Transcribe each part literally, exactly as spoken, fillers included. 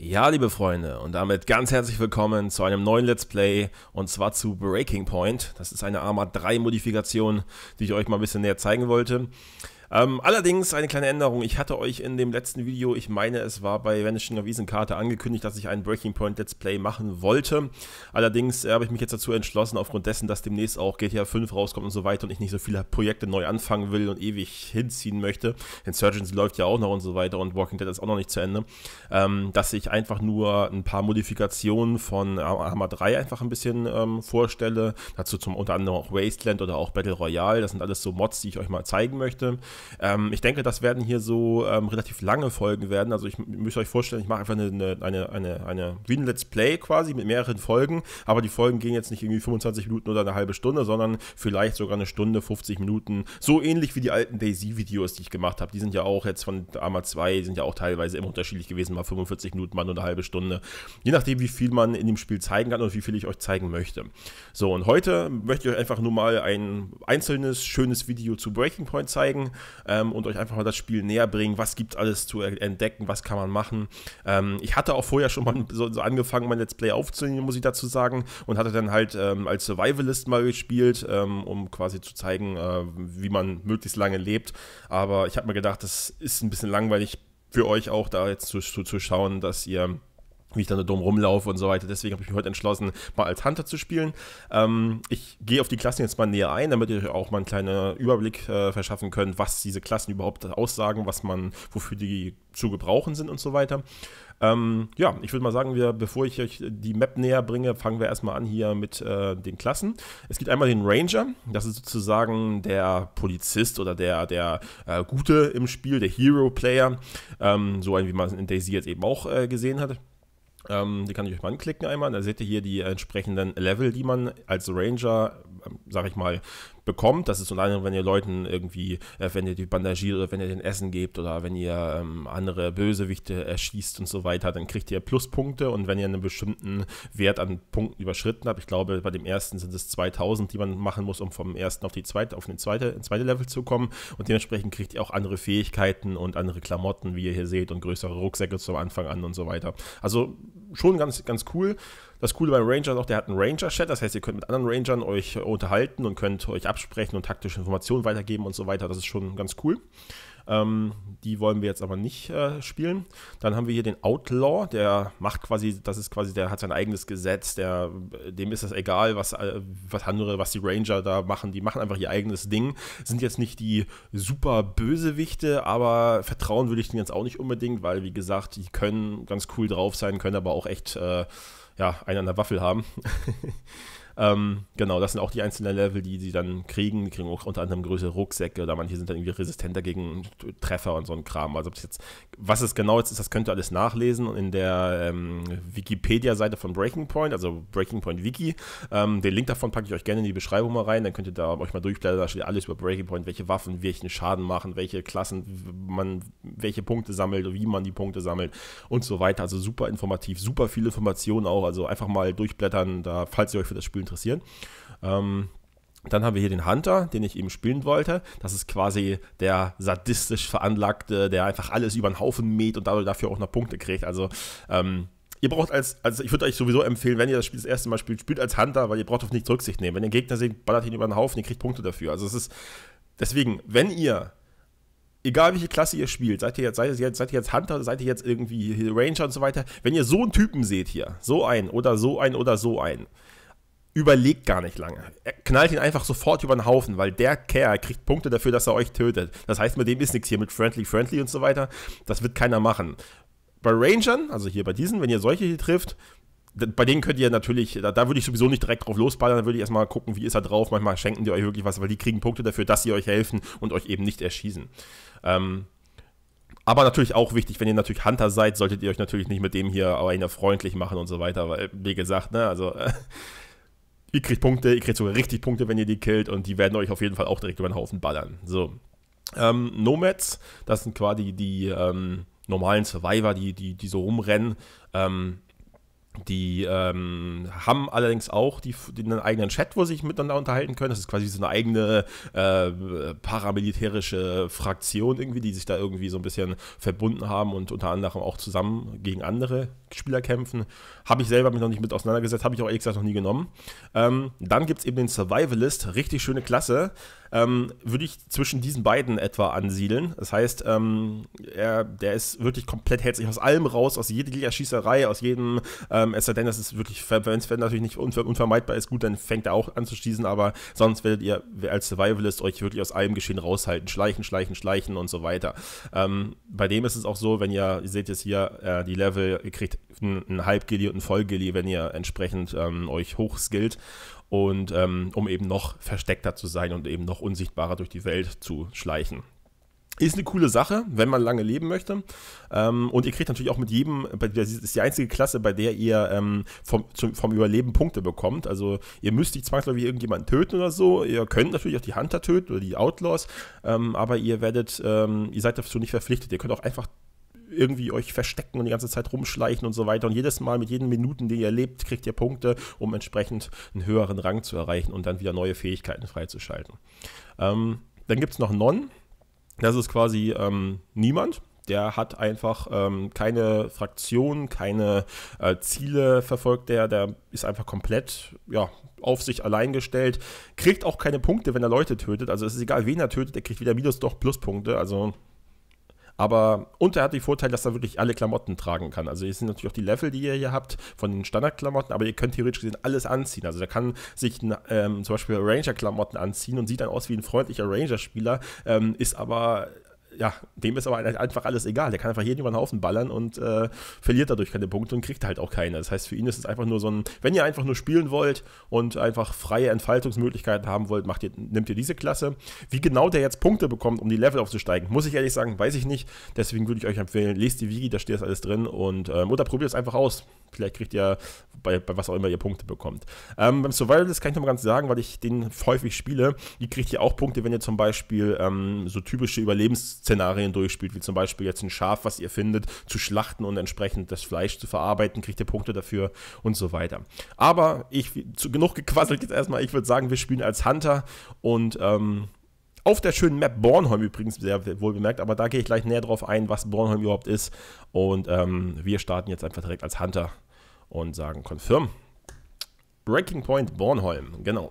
Ja, liebe Freunde, und damit ganz herzlich willkommen zu einem neuen Let's Play, und zwar zu Breaking Point. Das ist eine Arma drei Modifikation, die ich euch mal ein bisschen näher zeigen wollte. Ähm, allerdings eine kleine Änderung. Ich hatte euch in dem letzten Video, ich meine es war bei Vanishing of Isenkarte, angekündigt, dass ich ein Breaking Point Let's Play machen wollte. Allerdings äh, habe ich mich jetzt dazu entschlossen, aufgrund dessen, dass demnächst auch G T A fünf rauskommt und so weiter und ich nicht so viele Projekte neu anfangen will und ewig hinziehen möchte. Insurgency läuft ja auch noch und so weiter und Walking Dead ist auch noch nicht zu Ende. Ähm, dass ich einfach nur ein paar Modifikationen von Arma drei einfach ein bisschen ähm, vorstelle. Dazu zum unter anderem auch Wasteland oder auch Battle Royale. Das sind alles so Mods, die ich euch mal zeigen möchte. Ähm, ich denke, das werden hier so ähm, relativ lange Folgen werden. Also ich müsst euch vorstellen, ich mache einfach eine, eine, eine, eine wie ein Let's Play quasi mit mehreren Folgen, aber die Folgen gehen jetzt nicht irgendwie fünfundzwanzig Minuten oder eine halbe Stunde, sondern vielleicht sogar eine Stunde, fünfzig Minuten. So ähnlich wie die alten DayZ-Videos, die ich gemacht habe. Die sind ja auch jetzt von Arma zwei, die sind ja auch teilweise immer unterschiedlich gewesen, mal fünfundvierzig Minuten, mal nur eine halbe Stunde. Je nachdem, wie viel man in dem Spiel zeigen kann und wie viel ich euch zeigen möchte. So, und heute möchte ich euch einfach nur mal ein einzelnes, schönes Video zu Breaking Point zeigen. Ähm, und euch einfach mal das Spiel näher bringen, was gibt es alles zu entdecken, was kann man machen. Ähm, ich hatte auch vorher schon mal so, so angefangen, mein Let's Play aufzunehmen, muss ich dazu sagen, und hatte dann halt ähm, als Survivalist mal gespielt, ähm, um quasi zu zeigen, äh, wie man möglichst lange lebt. Aber ich habe mir gedacht, das ist ein bisschen langweilig für euch auch, da jetzt zu, zu, zu schauen, dass ihr wie ich dann da dumm rumlaufe und so weiter. Deswegen habe ich mich heute entschlossen, mal als Hunter zu spielen. Ähm, ich gehe auf die Klassen jetzt mal näher ein, damit ihr euch auch mal einen kleinen Überblick äh, verschaffen könnt, was diese Klassen überhaupt aussagen, was man, wofür die zu gebrauchen sind und so weiter. Ähm, ja, ich würde mal sagen, wir, bevor ich euch die Map näher bringe, fangen wir erstmal an hier mit äh, den Klassen. Es gibt einmal den Ranger, das ist sozusagen der Polizist oder der, der äh, Gute im Spiel, der Hero-Player, ähm, so ein, wie man es in DayZ jetzt eben auch äh, gesehen hat. Ähm, die kann ich euch mal anklicken einmal, da seht ihr hier die entsprechenden Level, die man als Ranger, ähm, sag ich mal, bekommt. Das ist unter anderem, wenn ihr Leuten irgendwie, äh, wenn ihr die bandagiert oder wenn ihr den Essen gebt oder wenn ihr ähm, andere Bösewichte erschießt und so weiter, dann kriegt ihr Pluspunkte, und wenn ihr einen bestimmten Wert an Punkten überschritten habt, ich glaube, bei dem ersten sind es zweitausend, die man machen muss, um vom ersten auf die zweite, auf den zweite, zweite Level zu kommen, und dementsprechend kriegt ihr auch andere Fähigkeiten und andere Klamotten, wie ihr hier seht, und größere Rucksäcke zum Anfang an und so weiter. Also schon ganz, ganz cool. Das Coole beim Ranger ist auch, der hat einen Ranger-Chat, das heißt, ihr könnt mit anderen Rangern euch unterhalten und könnt euch absprechen und taktische Informationen weitergeben und so weiter. Das ist schon ganz cool. Ähm, die wollen wir jetzt aber nicht äh, spielen. Dann haben wir hier den Outlaw, der macht quasi, das ist quasi, der hat sein eigenes Gesetz, der, dem ist das egal, was, äh, was andere, was die Ranger da machen, die machen einfach ihr eigenes Ding, sind jetzt nicht die super Bösewichte, aber vertrauen würde ich denen jetzt auch nicht unbedingt, weil, wie gesagt, die können ganz cool drauf sein, können aber auch echt, äh, ja, einen an der Waffel haben. Ähm, genau, das sind auch die einzelnen Level, die sie dann kriegen. Die kriegen auch unter anderem größere Rucksäcke, oder manche sind dann irgendwie resistenter gegen Treffer und so ein Kram. Also jetzt, was es genau jetzt ist, das könnt ihr alles nachlesen in der ähm, Wikipedia-Seite von Breaking Point, also Breaking Point Wiki. Ähm, den Link davon packe ich euch gerne in die Beschreibung mal rein, dann könnt ihr da euch mal durchblättern, da steht alles über Breaking Point, welche Waffen, welchen Schaden machen, welche Klassen man, welche Punkte sammelt, wie man die Punkte sammelt und so weiter. Also super informativ, super viele Informationen auch, also einfach mal durchblättern, da, falls ihr euch für das Spiel interessieren. Ähm, dann haben wir hier den Hunter, den ich eben spielen wollte. Das ist quasi der sadistisch Veranlagte, der einfach alles über den Haufen mäht und dafür auch noch Punkte kriegt. Also, ähm, ihr braucht als, also ich würde euch sowieso empfehlen, wenn ihr das Spiel das erste Mal spielt, spielt als Hunter, weil ihr braucht auf nichts Rücksicht nehmen. Wenn ihr einen Gegner seht, ballert ihn über den Haufen, ihr kriegt Punkte dafür. Also es ist, deswegen, wenn ihr, egal welche Klasse ihr spielt, seid ihr jetzt, seid ihr jetzt, seid ihr jetzt Hunter, seid ihr jetzt irgendwie Ranger und so weiter, wenn ihr so einen Typen seht hier, so einen oder so einen oder so einen, überlegt gar nicht lange. Er knallt ihn einfach sofort über den Haufen, weil der Kerl kriegt Punkte dafür, dass er euch tötet. Das heißt, mit dem ist nichts hier mit Friendly, Friendly und so weiter. Das wird keiner machen. Bei Rangern, also hier bei diesen, wenn ihr solche hier trifft, bei denen könnt ihr natürlich, da, da würde ich sowieso nicht direkt drauf losballern, da würde ich erstmal gucken, wie ist er drauf. Manchmal schenken die euch wirklich was, weil die kriegen Punkte dafür, dass sie euch helfen und euch eben nicht erschießen. Ähm, Aber natürlich auch wichtig, wenn ihr natürlich Hunter seid, solltet ihr euch natürlich nicht mit dem hier einer freundlich machen und so weiter, weil, wie gesagt, ne, also äh, ihr kriegt Punkte, ihr kriegt sogar richtig Punkte, wenn ihr die killt, und die werden euch auf jeden Fall auch direkt über den Haufen ballern. So. Ähm, Nomads, das sind quasi die ähm, normalen Survivor, die, die, die so rumrennen. Ähm, Die ähm, haben allerdings auch die, die einen eigenen Chat, wo sie sich miteinander unterhalten können. Das ist quasi so eine eigene äh, paramilitärische Fraktion irgendwie, die sich da irgendwie so ein bisschen verbunden haben und unter anderem auch zusammen gegen andere Spieler kämpfen. Habe ich selber mich noch nicht mit auseinandergesetzt, habe ich auch ehrlich gesagt noch nie genommen. Ähm, dann gibt es eben den Survivalist, richtig schöne Klasse. Ähm, würde ich zwischen diesen beiden etwa ansiedeln. Das heißt, ähm, er, der ist wirklich komplett, hält sich aus allem raus, aus jeglicher Schießerei, aus jedem, ähm, es sei denn, das ist wirklich, wenn es natürlich nicht unver unvermeidbar ist, gut, dann fängt er auch an zu schießen, aber sonst werdet ihr als Survivalist euch wirklich aus allem Geschehen raushalten. Schleichen, schleichen, schleichen und so weiter. Ähm, bei dem ist es auch so, wenn ihr, ihr seht jetzt hier äh, die Level, ihr kriegt ein, ein Halbgilli und ein Vollgilli, wenn ihr entsprechend ähm, euch hochskillt. Und ähm, um eben noch versteckter zu sein und eben noch unsichtbarer durch die Welt zu schleichen. Ist eine coole Sache, wenn man lange leben möchte. Ähm, und ihr kriegt natürlich auch mit jedem, das ist die einzige Klasse, bei der ihr ähm, vom, zum, vom Überleben Punkte bekommt. Also ihr müsst nicht zwangsläufig irgendjemanden töten oder so. Ihr könnt natürlich auch die Hunter töten oder die Outlaws. Ähm, aber ihr werdet, ähm, ihr seid dazu nicht verpflichtet. Ihr könnt auch einfach irgendwie euch verstecken und die ganze Zeit rumschleichen und so weiter. Und jedes Mal mit jeden Minuten, die ihr lebt, kriegt ihr Punkte, um entsprechend einen höheren Rang zu erreichen und dann wieder neue Fähigkeiten freizuschalten. Ähm, dann gibt es noch Non. Das ist quasi ähm, niemand. Der hat einfach ähm, keine Fraktion, keine äh, Ziele verfolgt. Der, der ist einfach komplett ja, auf sich allein gestellt. Kriegt auch keine Punkte, wenn er Leute tötet. Also es ist egal, wen er tötet, er kriegt wieder Minus, doch Pluspunkte. Also Aber, und er hat den Vorteil, dass er wirklich alle Klamotten tragen kann. Also, hier sind natürlich auch die Level, die ihr hier habt, von den Standardklamotten, aber ihr könnt theoretisch gesehen alles anziehen. Also, der kann sich ähm, zum Beispiel Ranger-Klamotten anziehen und sieht dann aus wie ein freundlicher Ranger-Spieler, ähm, ist aber. Ja, dem ist aber einfach alles egal. Der kann einfach jeden über den Haufen ballern und äh, verliert dadurch keine Punkte und kriegt halt auch keine. Das heißt, für ihn ist es einfach nur so ein, wenn ihr einfach nur spielen wollt und einfach freie Entfaltungsmöglichkeiten haben wollt, macht ihr, nehmt ihr diese Klasse. Wie genau der jetzt Punkte bekommt, um die Level aufzusteigen, muss ich ehrlich sagen, weiß ich nicht. Deswegen würde ich euch empfehlen, lest die Wiki, da steht das alles drin und ähm, oder probiert es einfach aus. Vielleicht kriegt ihr bei, bei was auch immer ihr Punkte bekommt. Ähm, beim Survivalist kann ich noch mal ganz sagen, weil ich den häufig spiele, die kriegt ihr auch Punkte, wenn ihr zum Beispiel ähm, so typische Überlebensszenarien durchspielt, wie zum Beispiel jetzt ein Schaf, was ihr findet, zu schlachten und entsprechend das Fleisch zu verarbeiten, kriegt ihr Punkte dafür und so weiter. Aber ich, zu, genug gequasselt jetzt erstmal, ich würde sagen, wir spielen als Hunter und ähm, auf der schönen Map Bornholm übrigens, sehr wohl bemerkt, aber da gehe ich gleich näher drauf ein, was Bornholm überhaupt ist. Und ähm, wir starten jetzt einfach direkt als Hunter und sagen Confirm. Breaking Point Bornholm, genau.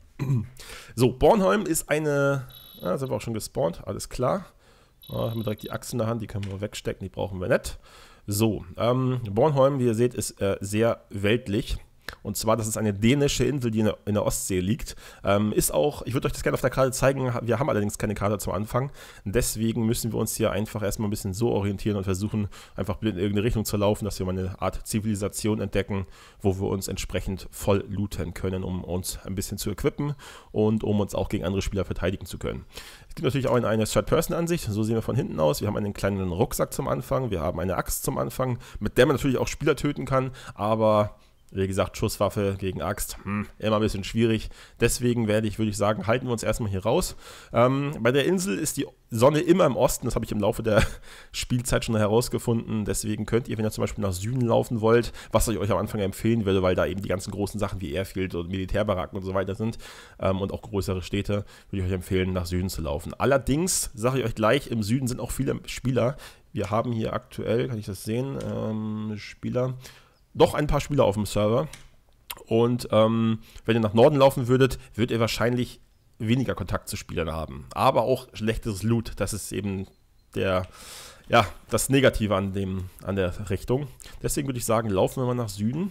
So, Bornholm ist eine, ah, sind wir auch schon gespawnt, alles klar. Ah, haben wir direkt die Axt in der Hand, die können wir wegstecken, die brauchen wir nicht. So, ähm, Bornholm, wie ihr seht, ist äh, sehr weltlich. Und zwar, das ist eine dänische Insel, die in der, in der Ostsee liegt. Ähm, ist auch, ich würde euch das gerne auf der Karte zeigen, wir haben allerdings keine Karte zum Anfang. Deswegen müssen wir uns hier einfach erstmal ein bisschen so orientieren und versuchen, einfach in irgendeine Richtung zu laufen, dass wir mal eine Art Zivilisation entdecken, wo wir uns entsprechend voll looten können, um uns ein bisschen zu equippen und um uns auch gegen andere Spieler verteidigen zu können. Es gibt natürlich auch eine Third-Person-Ansicht, so sehen wir von hinten aus. Wir haben einen kleinen Rucksack zum Anfang, wir haben eine Axt zum Anfang, mit der man natürlich auch Spieler töten kann, aber wie gesagt, Schusswaffe gegen Axt, hm, immer ein bisschen schwierig. Deswegen werde ich, würde ich sagen, halten wir uns erstmal hier raus. Ähm, bei der Insel ist die Sonne immer im Osten. Das habe ich im Laufe der Spielzeit schon herausgefunden. Deswegen könnt ihr, wenn ihr zum Beispiel nach Süden laufen wollt, was ich euch am Anfang empfehlen würde, weil da eben die ganzen großen Sachen wie Airfield und Militärbaracken und so weiter sind ähm, und auch größere Städte, würde ich euch empfehlen, nach Süden zu laufen. Allerdings, sage ich euch gleich, im Süden sind auch viele Spieler. Wir haben hier aktuell, kann ich das sehen, ähm, Spieler... Doch ein paar Spieler auf dem Server und ähm, wenn ihr nach Norden laufen würdet, würdet ihr wahrscheinlich weniger Kontakt zu Spielern haben. Aber auch schlechteres Loot, das ist eben der, ja, das Negative an, dem, an der Richtung. Deswegen würde ich sagen, laufen wir mal nach Süden.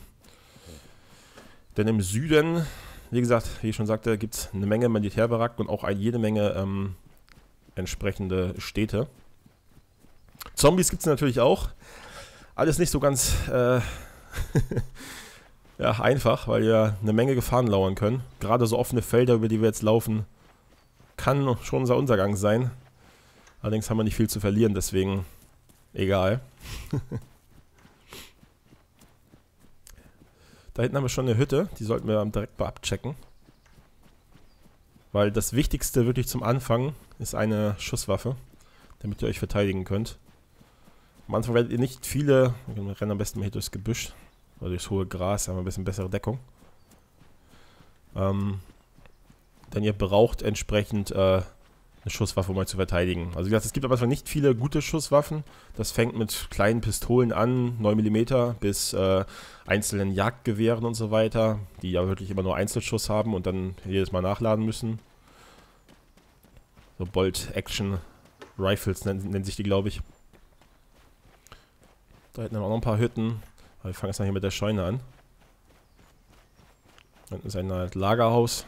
Denn im Süden, wie gesagt, wie ich schon sagte, gibt es eine Menge Militärbaracken und auch eine, jede Menge ähm, entsprechende Städte. Zombies gibt es natürlich auch. Alles nicht so ganz... Äh, ja, einfach, weil ja eine Menge Gefahren lauern können. Gerade so offene Felder, über die wir jetzt laufen, kann schon unser Untergang sein. Allerdings haben wir nicht viel zu verlieren, deswegen egal. Da hinten haben wir schon eine Hütte, die sollten wir direkt mal abchecken. Weil das Wichtigste wirklich zum Anfang ist eine Schusswaffe, damit ihr euch verteidigen könnt. Am Anfang werdet ihr nicht viele, wir rennen am besten mal hier durchs Gebüsch oder durchs hohe Gras, haben wir ein bisschen bessere Deckung. Ähm, denn ihr braucht entsprechend äh, eine Schusswaffe, um euch zu verteidigen. Also wie gesagt, es gibt aber nicht viele gute Schusswaffen. Das fängt mit kleinen Pistolen an, neun Millimeter, bis äh, einzelnen Jagdgewehren und so weiter, die ja wirklich immer nur Einzelschuss haben und dann jedes Mal nachladen müssen. So Bolt-Action-Rifles nennen, nennen sich die, glaube ich. Da hätten wir auch noch ein paar Hütten. Aber wir fangen jetzt mal hier mit der Scheune an. Dann ist ein Lagerhaus.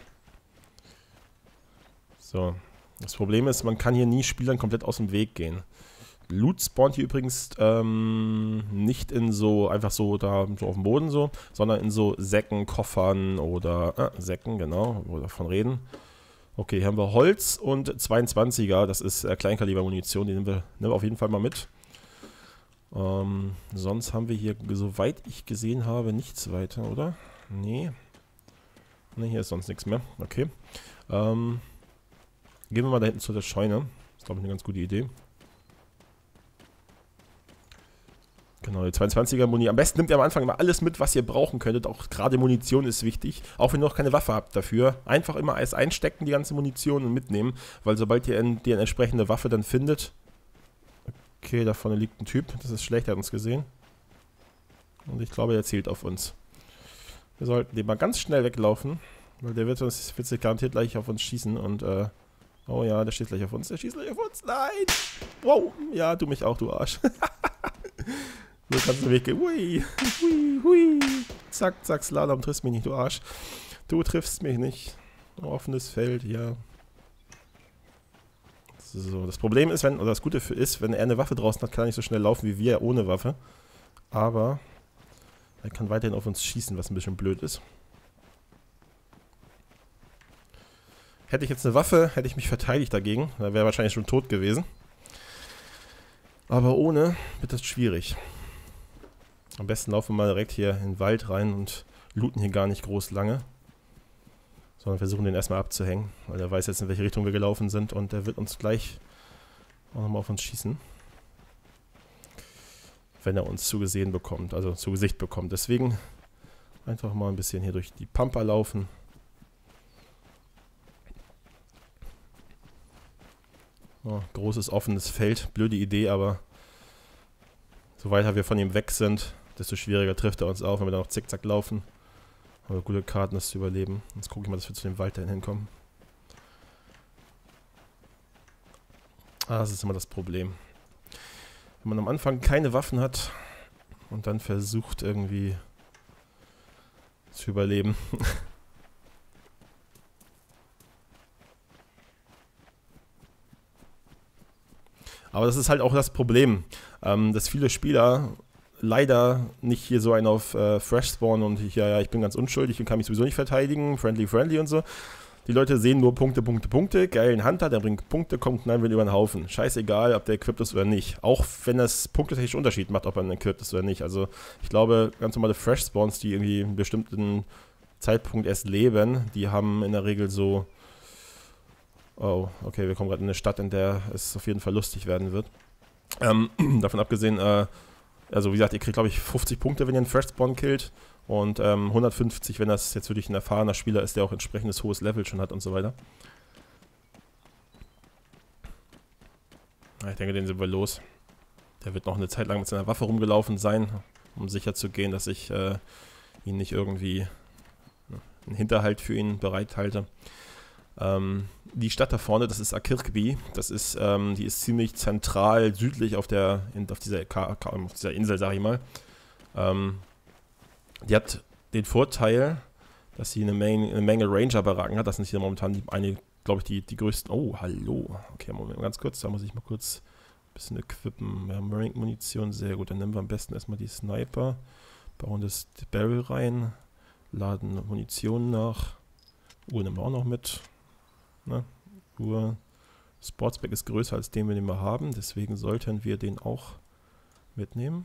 So. Das Problem ist, man kann hier nie Spielern komplett aus dem Weg gehen. Loot spawnt hier übrigens ähm, nicht in so, einfach so da so auf dem Boden so, sondern in so Säcken, Koffern oder, äh, Säcken, genau, wo wir davon reden. Okay, hier haben wir Holz und zweiundzwanziger, das ist äh, Kleinkaliber-Munition, die nehmen wir, nehmen wir auf jeden Fall mal mit. Ähm, sonst haben wir hier, soweit ich gesehen habe, nichts weiter, oder? Nee. Ne, hier ist sonst nichts mehr. Okay. Ähm... Gehen wir mal da hinten zu der Scheune. Das ist, glaube ich, eine ganz gute Idee. Genau, die zweiundzwanziger Muni. Am besten nimmt ihr am Anfang immer alles mit, was ihr brauchen könntet. Auch gerade Munition ist wichtig. Auch wenn ihr noch keine Waffe habt dafür. Einfach immer alles einstecken, die ganze Munition, und mitnehmen. Weil sobald ihr die entsprechende Waffe dann findet... Okay, da vorne liegt ein Typ. Das ist schlecht, er hat uns gesehen. Und ich glaube, er zielt auf uns. Wir sollten den mal ganz schnell weglaufen. Weil der wird uns wird sich garantiert gleich auf uns schießen und äh... Oh ja, der schießt gleich auf uns. Der schießt gleich auf uns. Nein! Wow! Ja, du mich auch, du Arsch. So kannst du weggehen. Hui! Hui! Hui! Zack, zack, Slalom, triffst mich nicht, du Arsch. Du triffst mich nicht. Offenes Feld, ja. So, das Problem ist, wenn, oder das Gute für ist, wenn er eine Waffe draußen hat, kann er nicht so schnell laufen wie wir ohne Waffe. Aber er kann weiterhin auf uns schießen, was ein bisschen blöd ist. Hätte ich jetzt eine Waffe, hätte ich mich verteidigt dagegen. Da wäre wahrscheinlich schon tot gewesen. Aber ohne wird das schwierig. Am besten laufen wir mal direkt hier in den Wald rein und looten hier gar nicht groß lange. Sondern versuchen den erstmal abzuhängen. Weil er weiß jetzt, in welche Richtung wir gelaufen sind. Und der wird uns gleich auch nochmal auf uns schießen. Wenn er uns zu gesehen bekommt, also zu Gesicht bekommt. Deswegen einfach mal ein bisschen hier durch die Pampa laufen. Oh, großes offenes Feld, blöde Idee, aber so weiter wir von ihm weg sind, desto schwieriger trifft er uns auf, wenn wir da noch zickzack laufen. Aber gute Karten, das zu überleben. Jetzt gucke ich mal, dass wir zu dem Wald dahin hinkommen. Ah, das ist immer das Problem. Wenn man am Anfang keine Waffen hat und dann versucht irgendwie zu überleben. Aber das ist halt auch das Problem, ähm, dass viele Spieler leider nicht hier so einen auf äh, Fresh spawnen und ich, ja, ja, ich bin ganz unschuldig und kann mich sowieso nicht verteidigen, friendly, friendly und so. Die Leute sehen nur Punkte, Punkte, Punkte, geilen Hunter, der bringt Punkte, kommt knallen wir über den Haufen. Scheißegal, ob der equipped ist oder nicht. Auch wenn das punktetechnisch Unterschied macht, ob er equipped ist oder nicht. Also ich glaube, ganz normale Fresh Spawns, die irgendwie einen bestimmten Zeitpunkt erst leben, die haben in der Regel so... Oh, okay, wir kommen gerade in eine Stadt, in der es auf jeden Fall lustig werden wird. Ähm, davon abgesehen, äh, also wie gesagt, ihr kriegt glaube ich fünfzig Punkte, wenn ihr einen Fresh Spawn killt. Und ähm, hundertfünfzig, wenn das jetzt wirklich ein erfahrener Spieler ist, der auch entsprechendes hohes Level schon hat und so weiter. Ich denke, den sind wir los. Der wird noch eine Zeit lang mit seiner Waffe rumgelaufen sein, um sicher zu gehen, dass ich äh, ihn nicht irgendwie einen Hinterhalt für ihn bereithalte. Ähm, die Stadt da vorne, das ist Akirkby. Das ist, ähm, die ist ziemlich zentral südlich auf der, in, auf dieser, auf dieser Insel, sag ich mal. Ähm, die hat den Vorteil, dass sie eine Menge, eine Menge Ranger-Baracken hat. Das sind hier momentan die, eine, glaube ich, die, die größten. Oh, hallo. Okay, Moment, ganz kurz. Da muss ich mal kurz ein bisschen equippen. Wir haben Munition, sehr gut. Dann nehmen wir am besten erstmal die Sniper. Bauen das Barrel rein. Laden Munition nach. Uhr nehmen wir auch noch mit. Ne? Uhr. Sportsback ist größer als den, den wir haben. Deswegen sollten wir den auch mitnehmen.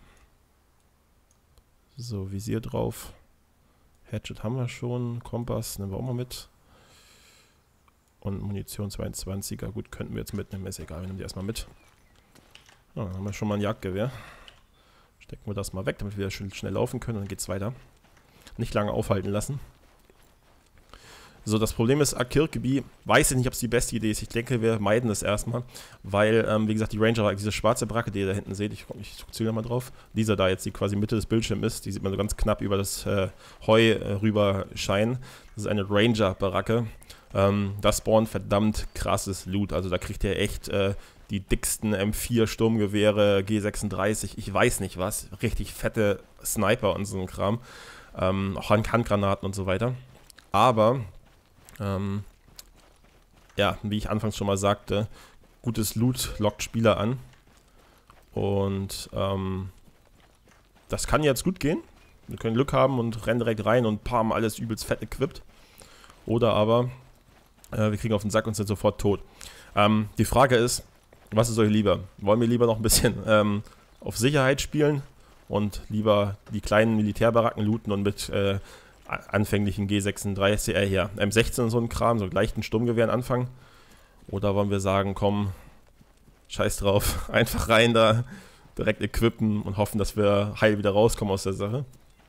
So, Visier drauf. Hatchet haben wir schon. Kompass nehmen wir auch mal mit. Und Munition zweiundzwanziger. Gut, könnten wir jetzt mitnehmen. Ist egal, wir nehmen die erstmal mit. Ja, dann haben wir schon mal ein Jagdgewehr. Stecken wir das mal weg, damit wir schön schnell laufen können. Und dann geht's weiter. Nicht lange aufhalten lassen. So, das Problem ist, Akirkeby, weiß ich nicht, ob es die beste Idee ist. Ich denke, wir meiden das erstmal, weil, ähm, wie gesagt, die Ranger, diese schwarze Bracke, die ihr da hinten seht, ich, ich zähle mal drauf, dieser da jetzt, die quasi Mitte des Bildschirms ist, die sieht man so ganz knapp über das äh, Heu äh, rüber scheinen. Das ist eine Ranger-Baracke. Ähm, das spawnt verdammt krasses Loot, also da kriegt ihr echt äh, die dicksten M vier Sturmgewehre, G sechsunddreißig, ich weiß nicht was, richtig fette Sniper und so ein Kram, ähm, auch Handgranaten und so weiter. Aber Ähm, ja, wie ich anfangs schon mal sagte, gutes Loot lockt Spieler an. Und ähm, das kann jetzt gut gehen. Wir können Glück haben und rennen direkt rein und haben alles übelst fett equipped. Oder aber äh, wir kriegen auf den Sack und sind sofort tot. Ähm, die Frage ist, was ist euch lieber? Wollen wir lieber noch ein bisschen ähm, auf Sicherheit spielen und lieber die kleinen Militärbaracken looten und mit äh, anfänglichen G sechsunddreißig, äh, hier, M sechzehn und so ein Kram, so leichten Sturmgewehren anfangen? Oder wollen wir sagen, komm, scheiß drauf, einfach rein da, direkt equippen und hoffen, dass wir heil wieder rauskommen aus der Sache?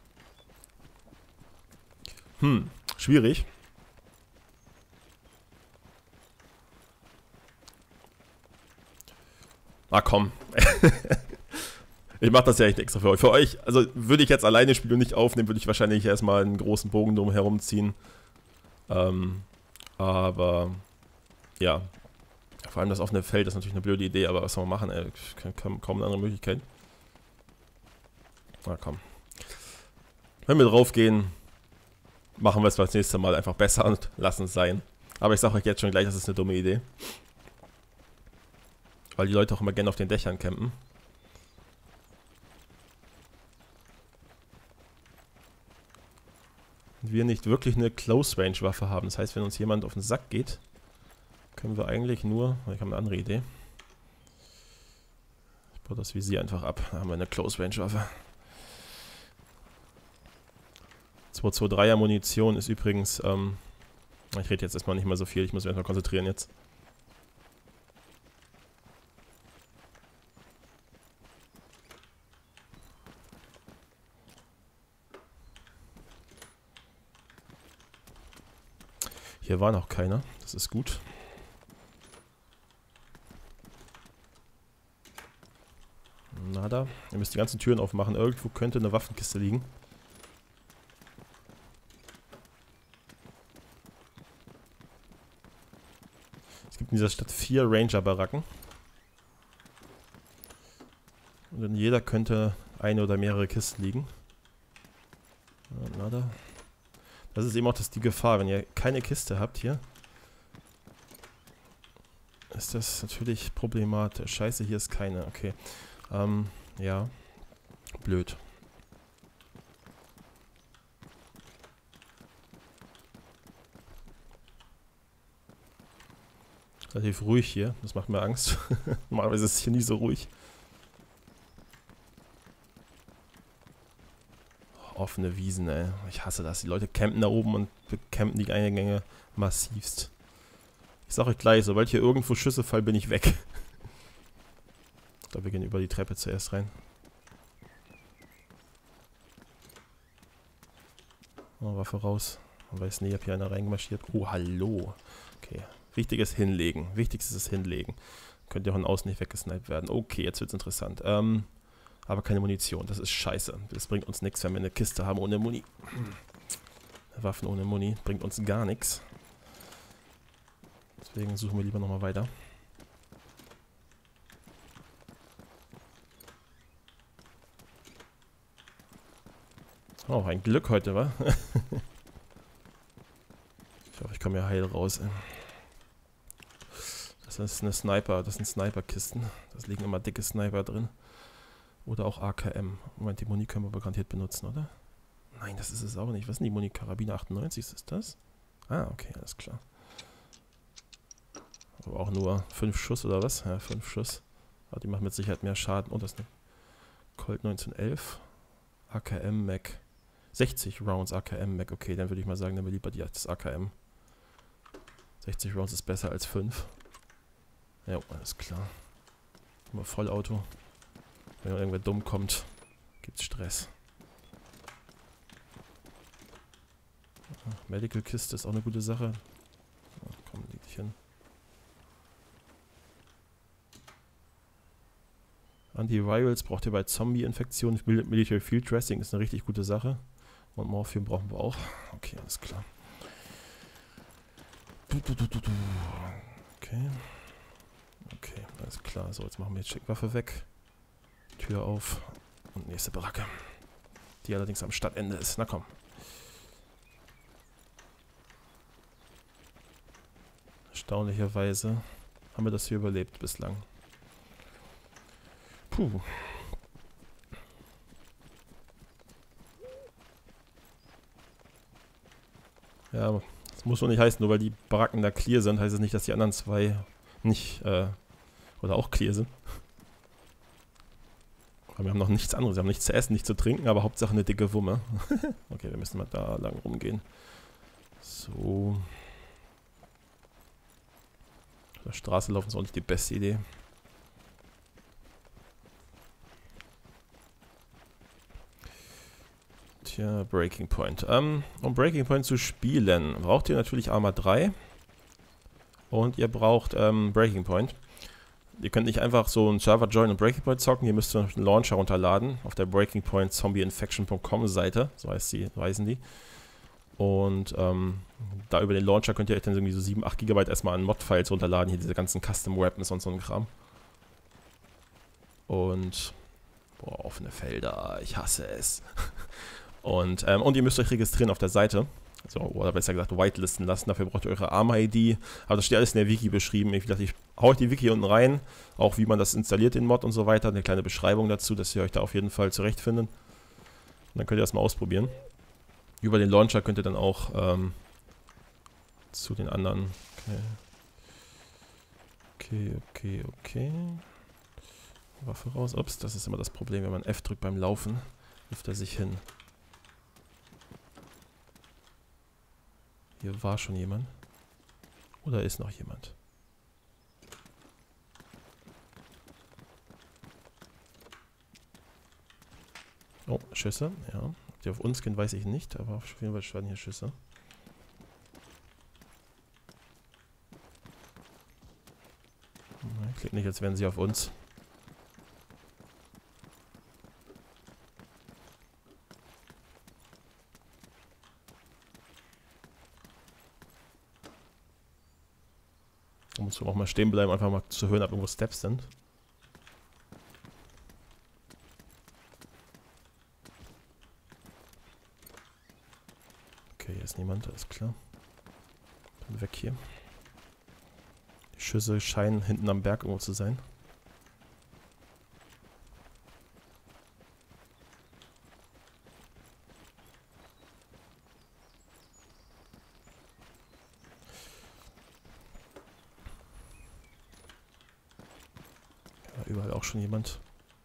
Hm, schwierig. Ah, komm. Ich mache das ja echt extra für euch. Für euch, also würde ich jetzt alleine spielen und nicht aufnehmen, würde ich wahrscheinlich erstmal einen großen Bogen drum herumziehen. Ähm, aber, ja. Vor allem das offene Feld ist natürlich eine blöde Idee, aber was soll man machen, ey? Kaum eine andere Möglichkeit. Na komm. Wenn wir draufgehen, machen wir es das nächste Mal einfach besser und lassen es sein. Aber ich sage euch jetzt schon gleich, das ist eine dumme Idee. Weil die Leute auch immer gerne auf den Dächern campen. Wir nicht wirklich eine Close-Range-Waffe haben. Das heißt, wenn uns jemand auf den Sack geht, können wir eigentlich nur... Ich habe eine andere Idee. Ich baue das Visier einfach ab. Da haben wir eine Close-Range-Waffe. zwei zwei dreier Munition ist übrigens... Ähm, ich rede jetzt erstmal nicht mehr so viel. Ich muss mich erstmal konzentrieren jetzt. Hier war noch keiner, das ist gut. Nada. Ihr müsst die ganzen Türen aufmachen. Irgendwo könnte eine Waffenkiste liegen. Es gibt in dieser Stadt vier Ranger-Baracken. Und in jeder könnte eine oder mehrere Kisten liegen. Nada. Das ist eben auch das die Gefahr, wenn ihr keine Kiste habt hier, ist das natürlich problematisch. Scheiße, hier ist keine, okay. Ähm, ja. Blöd. Relativ ruhig hier, das macht mir Angst. Normalerweise ist es hier nie so ruhig. Offene Wiesen, ey. Ich hasse das. Die Leute campen da oben und campen die Eingänge massivst. Ich sag euch gleich, sobald hier irgendwo Schüsse fallen, bin ich weg. Ich glaube, wir gehen über die Treppe zuerst rein. Oh, Waffe raus. Man weiß nie, ob hier einer reingemarschiert. Oh, hallo. Okay. Wichtiges Hinlegen. Wichtigstes ist Hinlegen. Könnte ja von außen nicht weggesniped werden. Okay, jetzt wird's interessant. Ähm... Aber keine Munition, das ist scheiße. Das bringt uns nichts, wenn wir eine Kiste haben ohne Muni. Waffen ohne Muni bringt uns gar nichts. Deswegen suchen wir lieber nochmal weiter. Oh, ein Glück heute, wa? Ich hoffe, ich komme hier heil raus. Das ist eine Sniper, das sind Sniperkisten. Da liegen immer dicke Sniper drin. Oder auch A K M. Moment, die Muni können wir garantiert benutzen, oder? Nein, das ist es auch nicht. Was ist denn die Muni? Karabiner achtundneunzig, ist das? Ah, okay, alles klar. Aber auch nur fünf Schuss oder was? Ja, fünf Schuss. Aber die machen mit Sicherheit mehr Schaden. Oh, das ist eine Colt neunzehnhundertelf. A K M Mac. sechzig Rounds A K M Mac. Okay, dann würde ich mal sagen, dann lieber die das A K M. sechzig Rounds ist besser als fünf. Ja, alles klar. Immer Vollauto. Wenn irgendwer dumm kommt, gibt's Stress. Medical-Kiste ist auch eine gute Sache. Ja, komm, leg dich hin. Antivirals braucht ihr bei Zombie-Infektionen. Military Field Dressing ist eine richtig gute Sache. Und Morphium brauchen wir auch. Okay, alles klar. Okay. Okay, alles klar. So, jetzt machen wir die Checkwaffe weg. Tür auf. Und nächste Baracke. Die allerdings am Stadtende ist. Na komm. Erstaunlicherweise haben wir das hier überlebt bislang. Puh. Ja, das muss wohl nicht heißen, nur weil die Baracken da clear sind, heißt es nicht, dass die anderen zwei nicht, äh, oder auch clear sind. Aber wir haben noch nichts anderes, wir haben nichts zu essen, nichts zu trinken, aber Hauptsache eine dicke Wumme. Okay, wir müssen mal da lang rumgehen. So. Auf der Straße laufen ist auch nicht die beste Idee. Tja, Breaking Point. Ähm, um Breaking Point zu spielen, braucht ihr natürlich Arma drei. Und ihr braucht ähm, Breaking Point. Ihr könnt nicht einfach so einen Server joinen und Breaking Point zocken. Ihr müsst einen Launcher runterladen auf der breaking point zombie infection punkt com Seite. So heißt sie, so heißen die. Und ähm, da über den Launcher könnt ihr euch dann irgendwie so sieben, acht Gigabyte erstmal an Mod-Files runterladen. Hier diese ganzen Custom Weapons und so ein Kram. Und boah, offene Felder. Ich hasse es. Und, ähm, und ihr müsst euch registrieren auf der Seite. Also, oder besser gesagt, whitelisten lassen. Dafür braucht ihr eure Arma-I D. Aber das steht alles in der Wiki beschrieben. Ich dachte, ich hau euch die Wiki unten rein. Auch wie man das installiert, den Mod und so weiter. Eine kleine Beschreibung dazu, dass ihr euch da auf jeden Fall zurechtfindet. Und dann könnt ihr das mal ausprobieren. Über den Launcher könnt ihr dann auch ähm, zu den anderen. Okay, okay, okay, okay. Waffe raus. Ups, das ist immer das Problem, wenn man F drückt beim Laufen. Wirft er sich hin. Hier war schon jemand. Oder ist noch jemand? Oh, Schüsse, ja. Ob die auf uns gehen, weiß ich nicht, aber auf jeden Fall standen hier Schüsse. Klingt nicht, als wären sie auf uns. Da musst du auch mal stehen bleiben, einfach mal zu hören, ob irgendwo Steps sind. Okay, hier ist niemand, alles klar. Dann weg hier. Die Schüsse scheinen hinten am Berg irgendwo zu sein. Ja, überall auch schon jemand.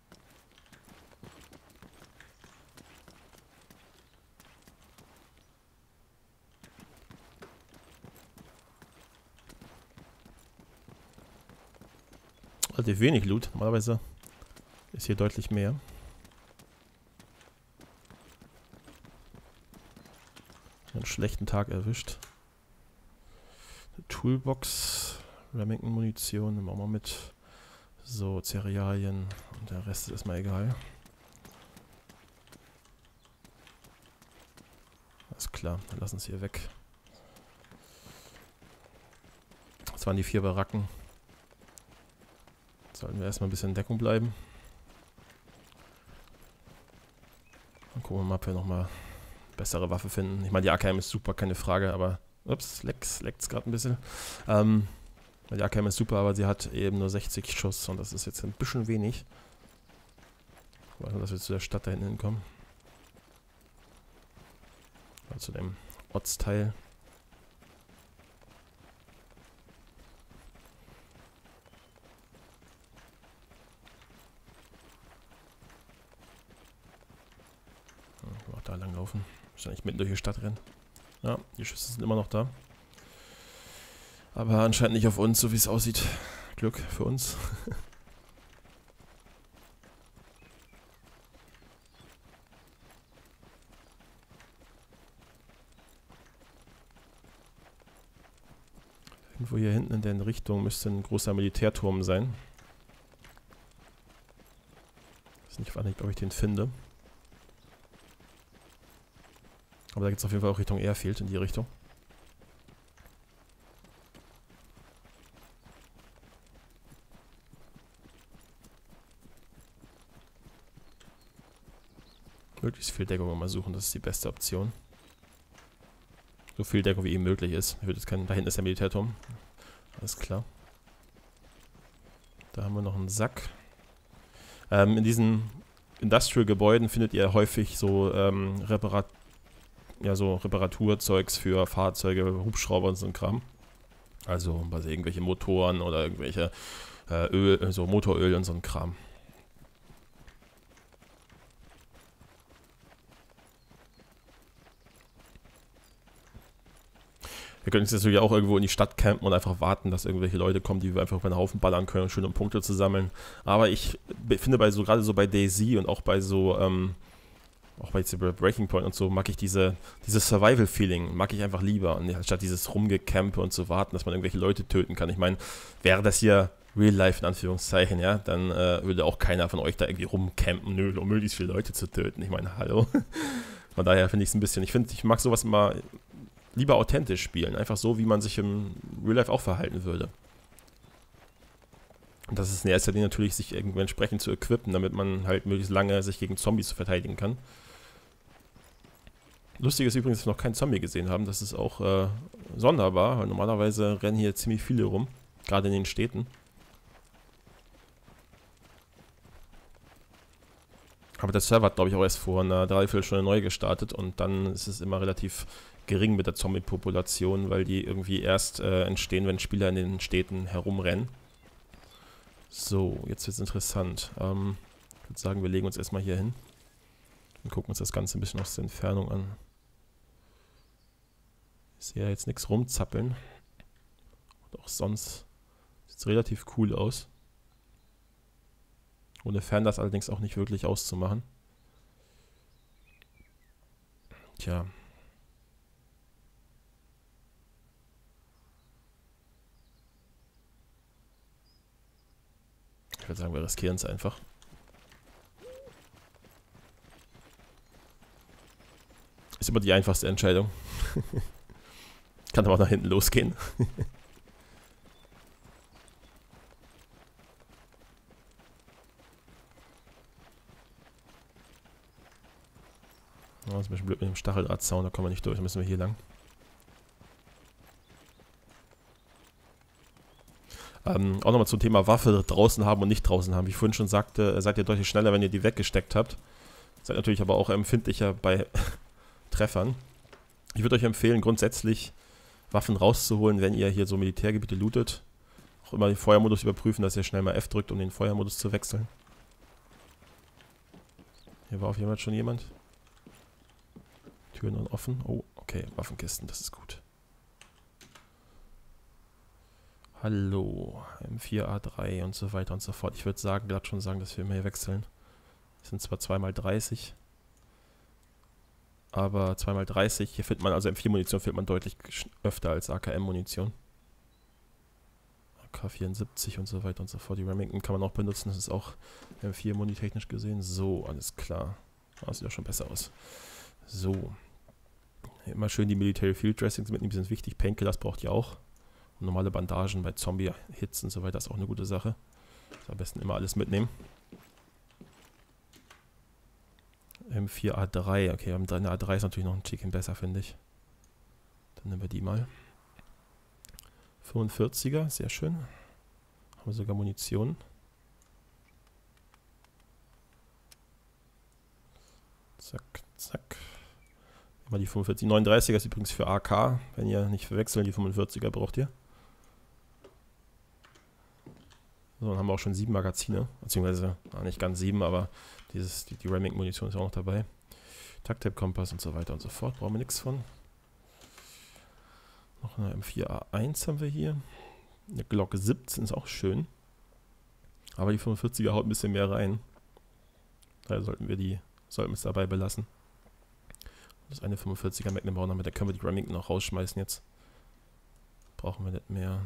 Relativ wenig Loot. Normalerweise ist hier deutlich mehr. Einen schlechten Tag erwischt. Eine Toolbox. Remington-Munition. Nehmen wir auch mal mit. So, Cerealien. Und der Rest ist mal egal. Alles klar, dann lassen wir es hier weg. Das waren die vier Baracken. Sollten wir erstmal ein bisschen in Deckung bleiben. Dann gucken wir mal, ob wir nochmal bessere Waffe finden. Ich meine, die A K M ist super, keine Frage, aber... Ups, leckt's, leckt's gerade ein bisschen. Ähm, die A K M ist super, aber sie hat eben nur sechzig Schuss und das ist jetzt ein bisschen wenig. Gucken wir, dass wir zu der Stadt da hinten hinkommen. Also zu dem Ortsteil. Auch da lang laufen. Wahrscheinlich mitten durch die Stadt rennen. Ja, die Schüsse sind immer noch da. Aber anscheinend nicht auf uns, so wie es aussieht. Glück für uns. Irgendwo hier hinten in der Richtung müsste ein großer Militärturm sein. Ich weiß nicht, ob ich den finde. Aber da geht es auf jeden Fall auch Richtung Airfield, in die Richtung. Möglichst viel Deckung mal suchen, das ist die beste Option. So viel Deckung wie eben möglich ist. Ich würde jetzt keinen, da hinten ist der Militärturm. Alles klar. Da haben wir noch einen Sack. Ähm, in diesen Industrial-Gebäuden findet ihr häufig so, ähm, Reparat ja, so Reparaturzeugs für Fahrzeuge, Hubschrauber und so ein Kram. Also, also irgendwelche Motoren oder irgendwelche äh, Öl, so Motoröl und so ein Kram. Wir können jetzt natürlich auch irgendwo in die Stadt campen und einfach warten, dass irgendwelche Leute kommen, die wir einfach über den Haufen ballern können, schön um Punkte zu sammeln. Aber ich finde bei so, gerade so bei DayZ und auch bei so, ähm, auch bei Breaking Point und so, mag ich diese, dieses Survival-Feeling, mag ich einfach lieber. Und anstatt dieses Rumgecampe und zu warten, dass man irgendwelche Leute töten kann. Ich meine, wäre das hier Real Life in Anführungszeichen, ja, dann äh, würde auch keiner von euch da irgendwie rumcampen, nö, um möglichst viele Leute zu töten. Ich meine, hallo. Von daher finde ich es ein bisschen, ich finde, ich mag sowas immer lieber authentisch spielen. Einfach so, wie man sich im Real Life auch verhalten würde. Und das ist in erster Linie natürlich, sich irgendwie entsprechend zu equippen, damit man halt möglichst lange sich gegen Zombies verteidigen kann. Lustig ist übrigens, dass wir noch keinen Zombie gesehen haben. Das ist auch äh, sonderbar, weil normalerweise rennen hier ziemlich viele rum. Gerade in den Städten. Aber der Server hat, glaube ich, auch erst vor einer Dreiviertelstunde neu gestartet und dann ist es immer relativ gering mit der Zombie-Population, weil die irgendwie erst äh, entstehen, wenn Spieler in den Städten herumrennen. So, jetzt wird es interessant. Ähm, ich würde sagen, wir legen uns erstmal hier hin und gucken uns das Ganze ein bisschen aus der Entfernung an. Ich sehe ja jetzt nichts rumzappeln. Und auch sonst sieht es relativ cool aus. Ohne Fern das allerdings auch nicht wirklich auszumachen. Tja. Ich würde sagen, wir riskieren es einfach. Ist immer die einfachste Entscheidung. Kann aber auch nach hinten losgehen. Oh, das ist ein bisschen blöd mit dem Stacheldrahtzaun, da kommen wir nicht durch, da müssen wir hier lang. Ähm, auch nochmal zum Thema Waffe draußen haben und nicht draußen haben. Wie ich vorhin schon sagte, seid ihr deutlich schneller, wenn ihr die weggesteckt habt. Seid natürlich aber auch empfindlicher bei Treffern. Ich würde euch empfehlen, grundsätzlich Waffen rauszuholen, wenn ihr hier so Militärgebiete lootet. Auch immer den Feuermodus überprüfen, dass ihr schnell mal F drückt, um den Feuermodus zu wechseln. Hier war auf jeden Fall schon jemand. Türen sind offen. Oh, okay, Waffenkisten, das ist gut. Hallo, M vier A drei und so weiter und so fort. Ich würde sagen, glatt schon sagen, dass wir immer hier wechseln. Das sind zwar zwei mal dreißig, aber zwei mal dreißig, hier findet man, also M vier Munition findet man deutlich öfter als A K M-Munition. A K vierundsiebzig und so weiter und so fort. Die Remington kann man auch benutzen, das ist auch M vier Muni technisch gesehen. So, alles klar. Das sieht auch schon besser aus. So. Immer schön die Military Field Dressings mitnehmen, die sind wichtig. Painkillers braucht ihr auch. Und normale Bandagen bei Zombie-Hits und so weiter ist auch eine gute Sache. Also am besten immer alles mitnehmen. M vier A drei, okay, eine A drei ist natürlich noch ein Ticken besser, finde ich. Dann nehmen wir die mal. fünfundvierziger, sehr schön. Haben wir sogar Munition. Zack, zack. Mal die fünfundvierzig. Die neununddreißiger ist übrigens für A K. Wenn ihr nicht verwechseln, die fünfundvierziger braucht ihr. So, dann haben wir auch schon sieben Magazine. Beziehungsweise, na, nicht ganz sieben, aber dieses, die, die Remington-Munition ist auch noch dabei. Takt-Tape-Kompass und so weiter und so fort. Brauchen wir nichts von. Noch eine M vier A eins haben wir hier. Eine Glock siebzehn ist auch schön. Aber die fünfundvierziger haut ein bisschen mehr rein. Daher sollten wir die, sollten wir es dabei belassen. Das eine fünfundvierziger Magnum brauchen, damit da können wir die Remington noch rausschmeißen jetzt. Brauchen wir nicht mehr.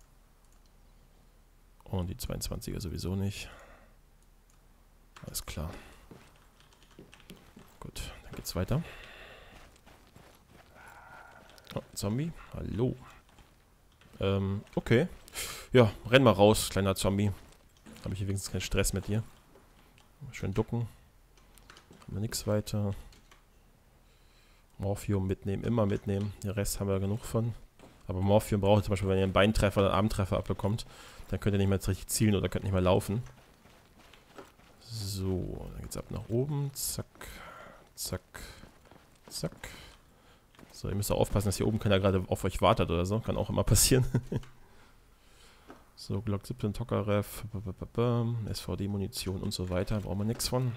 Und die zweiundzwanziger sowieso nicht. Alles klar. Gut, dann geht's weiter. Oh, Zombie. Hallo. Ähm, okay. Ja, renn mal raus, kleiner Zombie. Habe ich hier wenigstens keinen Stress mit dir. Schön ducken. Haben wir nichts weiter. Morphium mitnehmen, immer mitnehmen. Den Rest haben wir ja genug von. Aber Morphium braucht ihr zum Beispiel, wenn ihr einen Beintreffer oder einen Armtreffer abbekommt, dann könnt ihr nicht mehr richtig zielen oder könnt nicht mehr laufen. So, dann geht's ab nach oben. Zack, zack, zack. So, ihr müsst auch aufpassen, dass hier oben keiner gerade auf euch wartet oder so. Kann auch immer passieren. So, Glock siebzehn, Tokarev, S V D-Munition und so weiter. Brauchen wir nichts von.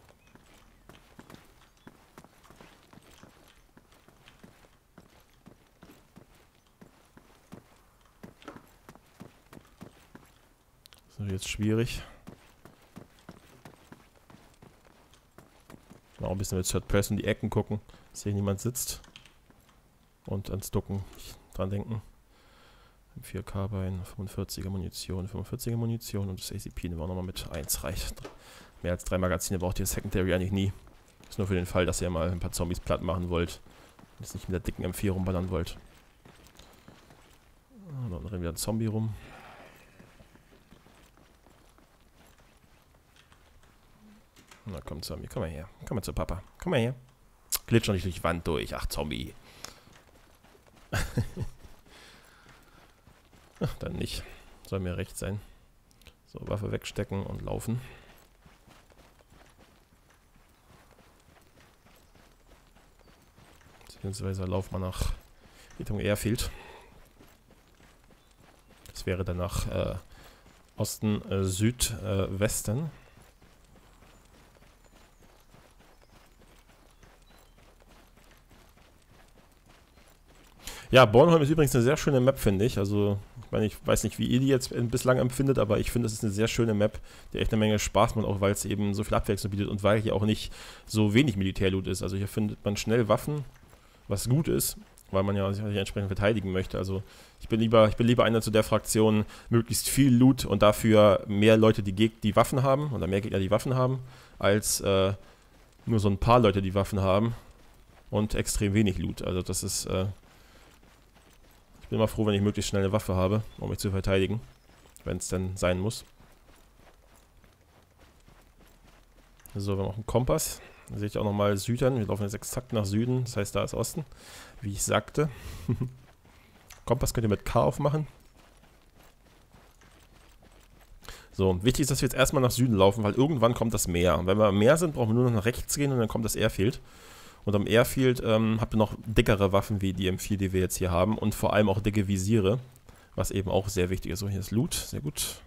Das ist jetzt schwierig. Mal auch ein bisschen mit Third Person die Ecken gucken, dass hier niemand sitzt. Und ans Ducken dran denken. vier K Bein, fünfundvierziger Munition, fünfundvierziger Munition und das A C P nehmen wir auch nochmal mit. eins reicht. Mehr als drei Magazine braucht ihr Secondary eigentlich nie. Ist nur für den Fall, dass ihr mal ein paar Zombies platt machen wollt. Und jetzt nicht mit der dicken M vier rumballern wollt. Und dann rennen wir ein Zombie rum. Na komm, Zombie, komm mal her. Komm mal zu Papa. Komm mal her. Glitsch doch nicht durch die Wand durch. Ach, Zombie. Ach, dann nicht. Soll mir recht sein. So, Waffe wegstecken und laufen. Beziehungsweise laufen wir nach Richtung Airfield. Das wäre dann nach äh, Osten, äh, Südwesten. Äh, Ja, Bornholm ist übrigens eine sehr schöne Map, finde ich. Also, ich meine, ich weiß nicht, wie ihr die jetzt bislang empfindet, aber ich finde, es ist eine sehr schöne Map, die echt eine Menge Spaß macht, auch weil es eben so viel Abwechslung bietet und weil hier auch nicht so wenig Militärloot ist. Also hier findet man schnell Waffen, was gut ist, weil man ja sich entsprechend verteidigen möchte. Also ich bin lieber, ich bin lieber einer zu der Fraktion, möglichst viel Loot und dafür mehr Leute, die, Geg die Waffen haben, oder mehr Gegner, die Waffen haben, als äh, nur so ein paar Leute, die Waffen haben und extrem wenig Loot. Also das ist... Äh, Ich bin immer froh, wenn ich möglichst schnell eine Waffe habe, um mich zu verteidigen, wenn es denn sein muss. So, wir haben auch einen Kompass. Da sehe ich auch nochmal Südern. Wir laufen jetzt exakt nach Süden, das heißt, da ist Osten, wie ich sagte. Kompass könnt ihr mit K aufmachen. So, wichtig ist, dass wir jetzt erstmal nach Süden laufen, weil irgendwann kommt das Meer. Und wenn wir am Meer sind, brauchen wir nur noch nach rechts gehen und dann kommt das Airfield. Und am Airfield ähm, habt ihr noch dickere Waffen wie die M vier, die wir jetzt hier haben. Und vor allem auch dicke Visiere, was eben auch sehr wichtig ist. So, hier ist Loot, sehr gut.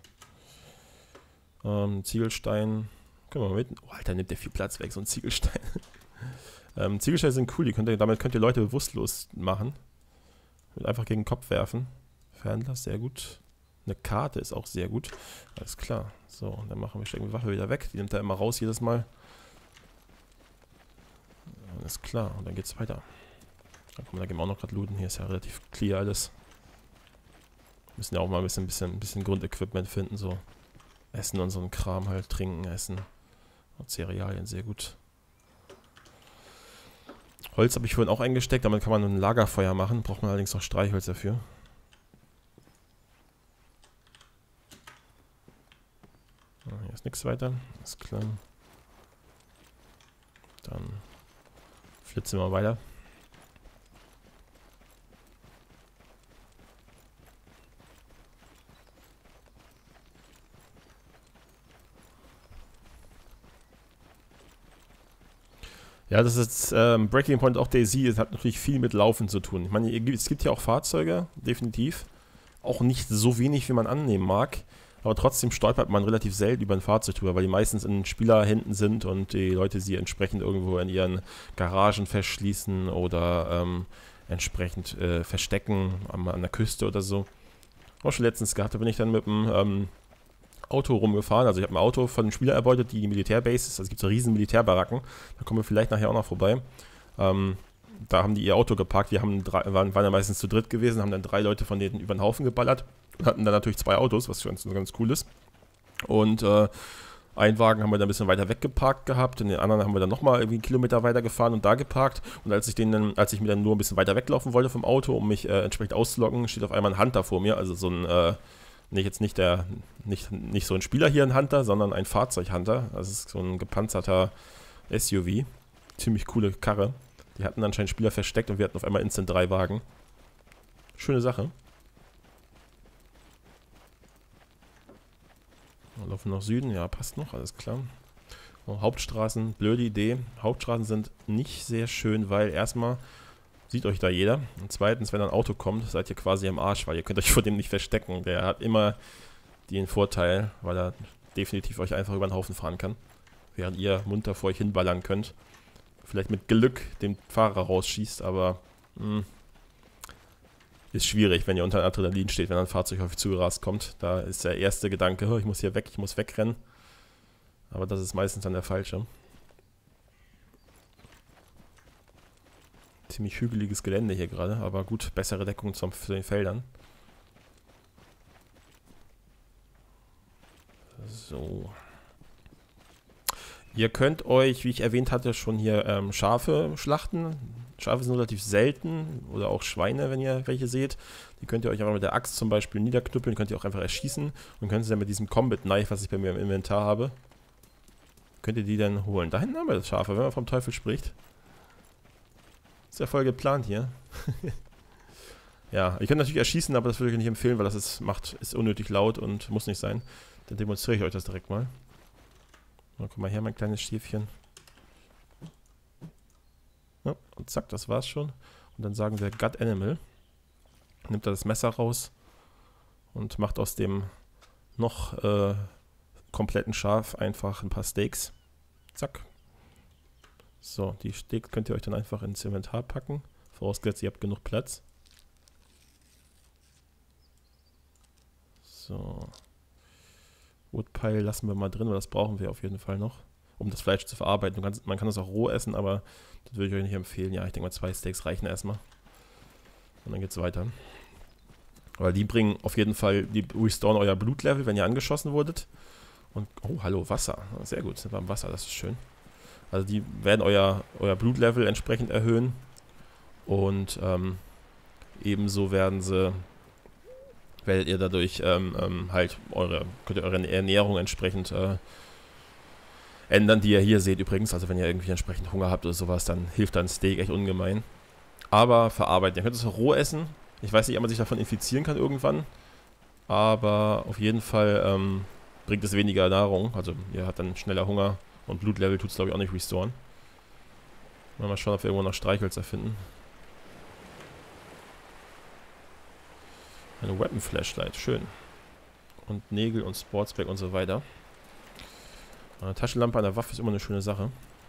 Ähm, Ziegelstein, können wir mal mit. Oh, Alter, nimmt der viel Platz weg, so ein Ziegelstein. ähm, Ziegelsteine sind cool, die könnt ihr, damit könnt ihr Leute bewusstlos machen. Und einfach gegen den Kopf werfen. Fernglas, sehr gut. Eine Karte ist auch sehr gut. Alles klar. So, dann machen wir, stecken die Waffe wieder weg. Die nimmt er immer raus jedes Mal. Alles klar, und dann geht's weiter. Da, komm, da gehen wir auch noch gerade looten. Hier ist ja relativ clear alles. Wir müssen ja auch mal ein bisschen, bisschen, bisschen Grundequipment finden, so Essen und so ein Kram halt, trinken, essen. Und Cerealien, sehr gut. Holz habe ich vorhin auch eingesteckt, damit kann man ein Lagerfeuer machen. Braucht man allerdings noch Streichholz dafür. Ah, hier ist nichts weiter, ist klar. Dann flitzen wir mal weiter. Ja, das ist ähm, Breaking Point, auch DayZ, es hat natürlich viel mit Laufen zu tun. Ich meine, es gibt hier auch Fahrzeuge, definitiv. Auch nicht so wenig, wie man annehmen mag. Aber trotzdem stolpert man relativ selten über ein Fahrzeug drüber, weil die meistens in Spielerhänden sind und die Leute sie entsprechend irgendwo in ihren Garagen verschließen oder ähm, entsprechend äh, verstecken an, an der Küste oder so. Auch schon letztens gehabt, da bin ich dann mit dem ähm, Auto rumgefahren. Also ich habe ein Auto von einem Spieler erbeutet, die Militärbases, also es gibt so riesen Militärbaracken, da kommen wir vielleicht nachher auch noch vorbei. Ähm, da haben die ihr Auto geparkt. Wir haben drei, waren, waren ja meistens zu dritt gewesen, haben dann drei Leute von denen über den Haufen geballert und hatten dann natürlich zwei Autos, was ganz, ganz cool ist. Und äh, einen Wagen haben wir dann ein bisschen weiter weg geparkt gehabt, und den anderen haben wir dann nochmal irgendwie einen Kilometer weiter gefahren und da geparkt. Und als ich den dann, als ich mir dann nur ein bisschen weiter weglaufen wollte vom Auto, um mich äh, entsprechend auszuloggen, steht auf einmal ein Hunter vor mir, also so ein, äh, nicht jetzt nicht der, nicht, nicht so ein Spieler hier ein Hunter, sondern ein Fahrzeughunter. Das ist so ein gepanzerter S U V. Ziemlich coole Karre. Die hatten anscheinend Spieler versteckt und wir hatten auf einmal instant drei Wagen. Schöne Sache. Wir laufen nach Süden, ja, passt noch, alles klar. Oh, Hauptstraßen, blöde Idee. Hauptstraßen sind nicht sehr schön, weil erstmal sieht euch da jeder. Und zweitens, wenn ein Auto kommt, seid ihr quasi am Arsch, weil ihr könnt euch vor dem nicht verstecken. Der hat immer den Vorteil, weil er definitiv euch einfach über den Haufen fahren kann. Während ihr munter vor euch hinballern könnt. Vielleicht mit Glück den Fahrer rausschießt, aber mh, ist schwierig, wenn ihr unter Adrenalin steht, wenn ein Fahrzeug auf euch zugerast kommt. Da ist der erste Gedanke, oh, ich muss hier weg, ich muss wegrennen. Aber das ist meistens dann der falsche. Ziemlich hügeliges Gelände hier gerade, aber gut, bessere Deckung zum, für den Feldern. So. Ihr könnt euch, wie ich erwähnt hatte, schon hier ähm, Schafe schlachten. Schafe sind relativ selten, oder auch Schweine, wenn ihr welche seht. Die könnt ihr euch einfach mit der Axt zum Beispiel niederknüppeln, könnt ihr auch einfach erschießen und könnt ihr dann mit diesem Combat Knife, was ich bei mir im Inventar habe, könnt ihr die dann holen. Da hinten haben wir das Schafe, wenn man vom Teufel spricht. Ist ja voll geplant hier. Ja, ihr könnt natürlich erschießen, aber das würde ich nicht empfehlen, weil das ist, macht, ist unnötig laut und muss nicht sein. Dann demonstriere ich euch das direkt mal. Na, guck mal her, mein kleines Schäfchen. Ja, und zack, das war's schon. Und dann sagen wir Gut Animal. Nimmt er das Messer raus und macht aus dem noch äh, kompletten Schaf einfach ein paar Steaks. Zack. So, die Steaks könnt ihr euch dann einfach ins Inventar packen. Vorausgesetzt, ihr habt genug Platz. So. Woodpile lassen wir mal drin, weil das brauchen wir auf jeden Fall noch, um das Fleisch zu verarbeiten. Man kann, man kann das auch roh essen, aber das würde ich euch nicht empfehlen. Ja, ich denke mal, zwei Steaks reichen erstmal. Und dann geht's weiter. Weil die bringen auf jeden Fall, die restoren euer Blutlevel, wenn ihr angeschossen wurdet. Und, oh, hallo, Wasser. Sehr gut, sind wir am Wasser, das ist schön. Also die werden euer, euer Blutlevel entsprechend erhöhen. Und ähm, ebenso werden sie, werdet ihr dadurch ähm, ähm, halt eure, könnt ihr eure Ernährung entsprechend äh, ändern, die ihr hier seht übrigens. Also wenn ihr irgendwie entsprechend Hunger habt oder sowas, dann hilft ein Steak echt ungemein. Aber verarbeiten. Ihr könnt es auch roh essen. Ich weiß nicht, ob man sich davon infizieren kann irgendwann. Aber auf jeden Fall ähm, bringt es weniger Nahrung. Also ihr habt dann schneller Hunger. Und Blutlevel tut es, glaube ich, auch nicht restoren. Mal schauen, ob wir irgendwo noch Streichhölzer finden. Eine Weapon Flashlight, schön. Und Nägel und Sportsbag und so weiter. Eine Taschenlampe an der Waffe ist immer eine schöne Sache.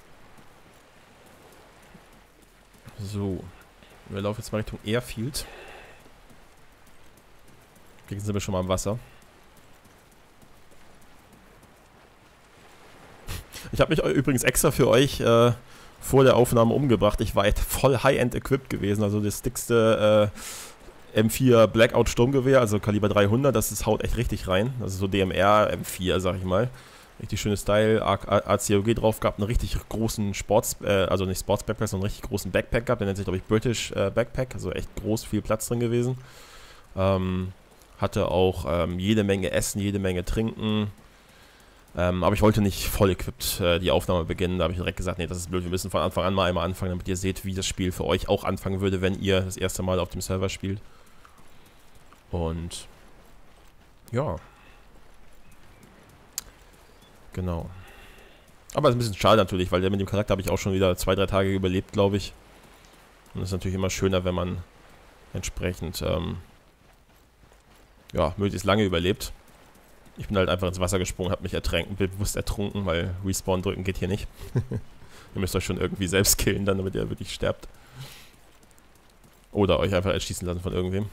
So. Wir laufen jetzt mal Richtung Airfield. Jetzt sind wir schon mal am Wasser. Ich habe mich übrigens extra für euch äh, vor der Aufnahme umgebracht. Ich war voll High-End equipped gewesen. Also das dickste äh, M vier Blackout Sturmgewehr, also Kaliber dreihundert. Das ist, haut echt richtig rein. Also so D M R M vier, sag ich mal. Richtig schönes Style. A C O G drauf gehabt. Einen richtig großen Sports, äh, also nicht Sports Backpack, sondern einen richtig großen Backpack gehabt. Der nennt sich, glaube ich, British äh, Backpack. Also echt groß, viel Platz drin gewesen. Ähm, hatte auch ähm, jede Menge Essen, jede Menge Trinken. Ähm, aber ich wollte nicht voll equipped äh, die Aufnahme beginnen. Da habe ich direkt gesagt, nee, das ist blöd. Wir müssen von Anfang an mal einmal anfangen, damit ihr seht, wie das Spiel für euch auch anfangen würde, wenn ihr das erste Mal auf dem Server spielt. Und ja. Genau. Aber es ist ein bisschen schade natürlich, weil mit dem Charakter habe ich auch schon wieder zwei, drei Tage überlebt, glaube ich. Und es ist natürlich immer schöner, wenn man entsprechend ähm, ja, möglichst lange überlebt. Ich bin halt einfach ins Wasser gesprungen, habe mich ertränken, bewusst ertrunken, weil Respawn drücken geht hier nicht. Ihr müsst euch schon irgendwie selbst killen, dann, damit ihr wirklich sterbt. Oder euch einfach erschießen lassen von irgendwem.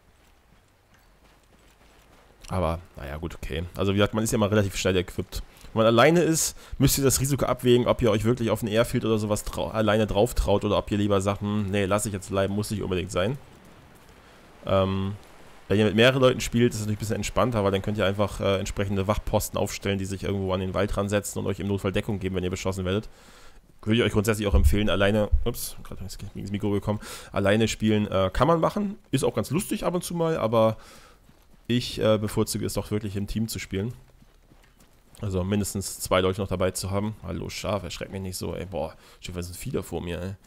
Aber, naja, gut, okay. Also wie gesagt, man ist ja mal relativ schnell equipped. Wenn man alleine ist, müsst ihr das Risiko abwägen, ob ihr euch wirklich auf ein Airfield oder sowas trau alleine drauf traut oder ob ihr lieber sagt, hm, nee, lass ich jetzt bleiben, muss nicht unbedingt sein. Ähm, wenn ihr mit mehreren Leuten spielt, ist es natürlich ein bisschen entspannter, weil dann könnt ihr einfach äh, entsprechende Wachposten aufstellen, die sich irgendwo an den Waldrand setzen und euch im Notfall Deckung geben, wenn ihr beschossen werdet. Würde ich euch grundsätzlich auch empfehlen, alleine, ups, gerade gegen das Mikro gekommen, alleine spielen äh, kann man machen. Ist auch ganz lustig ab und zu mal, aber ich äh, bevorzuge es doch wirklich im Team zu spielen. Also mindestens zwei Leute noch dabei zu haben. Hallo Schaf, erschreckt mich nicht so, ey, boah, Schiffe sind viele vor mir, ey.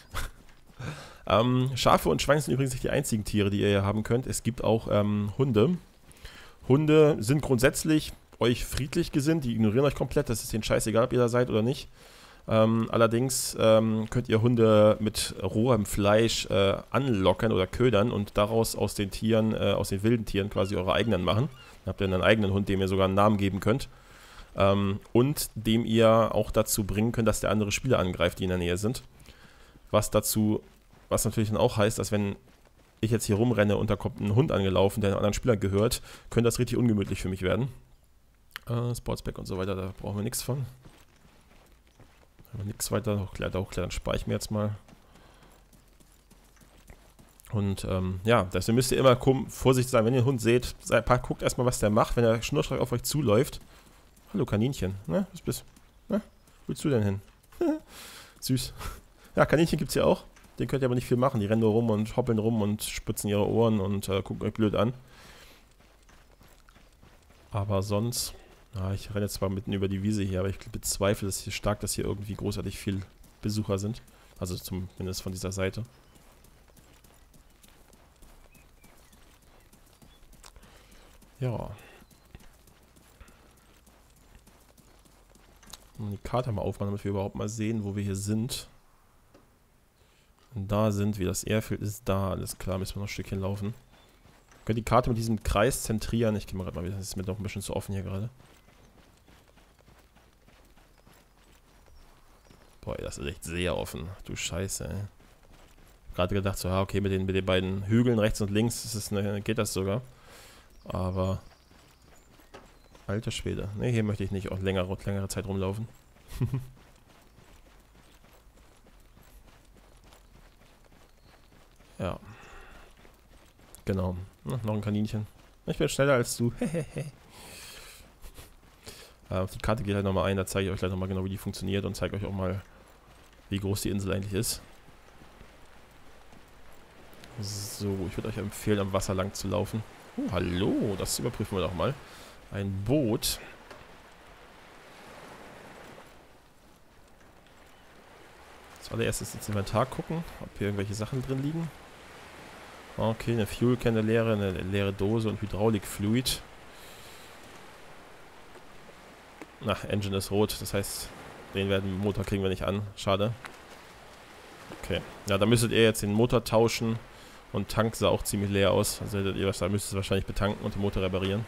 ähm, Schafe und Schweine sind übrigens nicht die einzigen Tiere, die ihr hier haben könnt. Es gibt auch ähm, Hunde. Hunde sind grundsätzlich euch friedlich gesinnt, die ignorieren euch komplett, das ist denen scheißegal, ob ihr da seid oder nicht. Ähm, allerdings ähm, könnt ihr Hunde mit rohem Fleisch äh, anlocken oder ködern und daraus aus den Tieren, äh, aus den wilden Tieren quasi eure eigenen machen. Dann habt ihr einen eigenen Hund, dem ihr sogar einen Namen geben könnt. Ähm, und dem ihr auch dazu bringen könnt, dass der andere Spieler angreift, die in der Nähe sind. Was dazu, was natürlich dann auch heißt, dass wenn ich jetzt hier rumrenne und da kommt ein Hund angelaufen, der einem anderen Spieler gehört, könnte das richtig ungemütlich für mich werden. Äh, Sportsback und so weiter, da brauchen wir nichts von. Aber nichts weiter hochklettern, hochklettern spare ich mir jetzt mal. Und ähm, ja, deswegen müsst ihr immer vorsichtig sein, wenn ihr den Hund seht. Seid, guckt erstmal, was der macht, wenn er schnurstracks auf euch zuläuft. Hallo Kaninchen, ne? Was bist du? Ne? Wo willst du denn hin? Süß. Ja, Kaninchen gibt es ja auch. Den könnt ihr aber nicht viel machen. Die rennen nur rum und hoppeln rum und spitzen ihre Ohren und äh, gucken euch blöd an. Aber sonst... Ja, ich renne jetzt zwar mitten über die Wiese hier, aber ich bezweifle dass hier stark, dass hier irgendwie großartig viel Besucher sind. Also zumindest von dieser Seite. Ja. Die Karte mal aufmachen, damit wir überhaupt mal sehen, wo wir hier sind. Und da sind wir. Das Airfield ist da. Alles klar, müssen wir noch ein Stückchen laufen. Wir können die Karte mit diesem Kreis zentrieren. Ich gehe mal gerade mal wieder. Das ist mir doch ein bisschen zu offen hier gerade. Boah, das ist echt sehr offen. Du Scheiße, ey. Gerade gedacht so, ja, okay, mit den, mit den beiden Hügeln rechts und links ist es eine, geht das sogar. Aber... Alter Schwede. Ne, hier möchte ich nicht auch längere, längere Zeit rumlaufen. Ja. Genau. Na, noch ein Kaninchen. Ich bin schneller als du. Auf die Karte geht halt nochmal ein, da zeige ich euch gleich nochmal genau, wie die funktioniert und zeige euch auch mal, wie groß die Insel eigentlich ist. So, ich würde euch empfehlen, am Wasser lang zu laufen. Oh, hallo, das überprüfen wir doch mal. Ein Boot. Zuallererst ins Inventar gucken, ob hier irgendwelche Sachen drin liegen. Okay, eine Fuel-Can, eine leere, eine leere Dose und Hydraulik-Fluid. Na, Engine ist rot, das heißt, den werden Motor kriegen wir nicht an. Schade. Okay. Ja, da müsstet ihr jetzt den Motor tauschen und Tank sah auch ziemlich leer aus. Also hättet ihr was, da müsst ihr wahrscheinlich betanken und den Motor reparieren.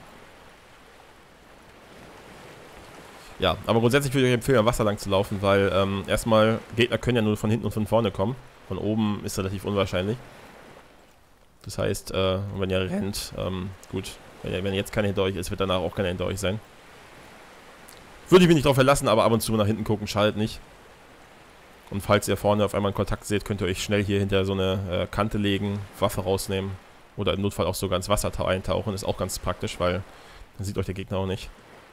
Ja, aber grundsätzlich würde ich euch empfehlen, am Wasser lang zu laufen, weil ähm, erstmal Gegner können ja nur von hinten und von vorne kommen. Von oben ist relativ unwahrscheinlich. Das heißt, äh, wenn ihr rennt, ähm, gut, wenn, wenn jetzt keiner hinter euch ist, wird danach auch keiner hinter euch sein. Würde ich mich nicht drauf verlassen, aber ab und zu nach hinten gucken schadet nicht. Und falls ihr vorne auf einmal einen Kontakt seht, könnt ihr euch schnell hier hinter so eine äh, Kante legen, Waffe rausnehmen oder im Notfall auch sogar ins Wasser eintauchen. Ist auch ganz praktisch, weil dann sieht euch der Gegner auch nicht.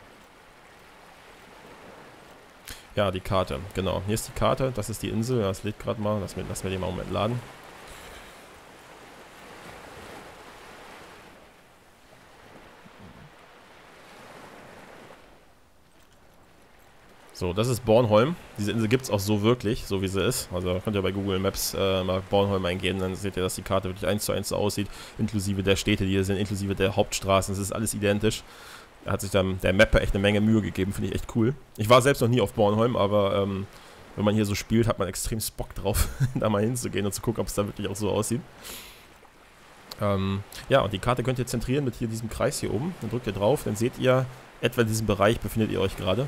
Ja, die Karte, genau. Hier ist die Karte, das ist die Insel, das lädt gerade mal, lassen wir, lassen wir den mal im Moment laden. So, das ist Bornholm. Diese Insel gibt es auch so wirklich, so wie sie ist. Also könnt ihr bei Google Maps äh, mal Bornholm eingeben, dann seht ihr, dass die Karte wirklich eins zu eins so aussieht, inklusive der Städte, die hier sind, inklusive der Hauptstraßen. Es ist alles identisch. Da hat sich dann der Mapper echt eine Menge Mühe gegeben, finde ich echt cool. Ich war selbst noch nie auf Bornholm, aber ähm, wenn man hier so spielt, hat man extrem Bock drauf, da mal hinzugehen und zu gucken, ob es da wirklich auch so aussieht. Ähm, ja, und die Karte könnt ihr zentrieren mit hier diesem Kreis hier oben. Dann drückt ihr drauf, dann seht ihr, etwa in diesem Bereich befindet ihr euch gerade.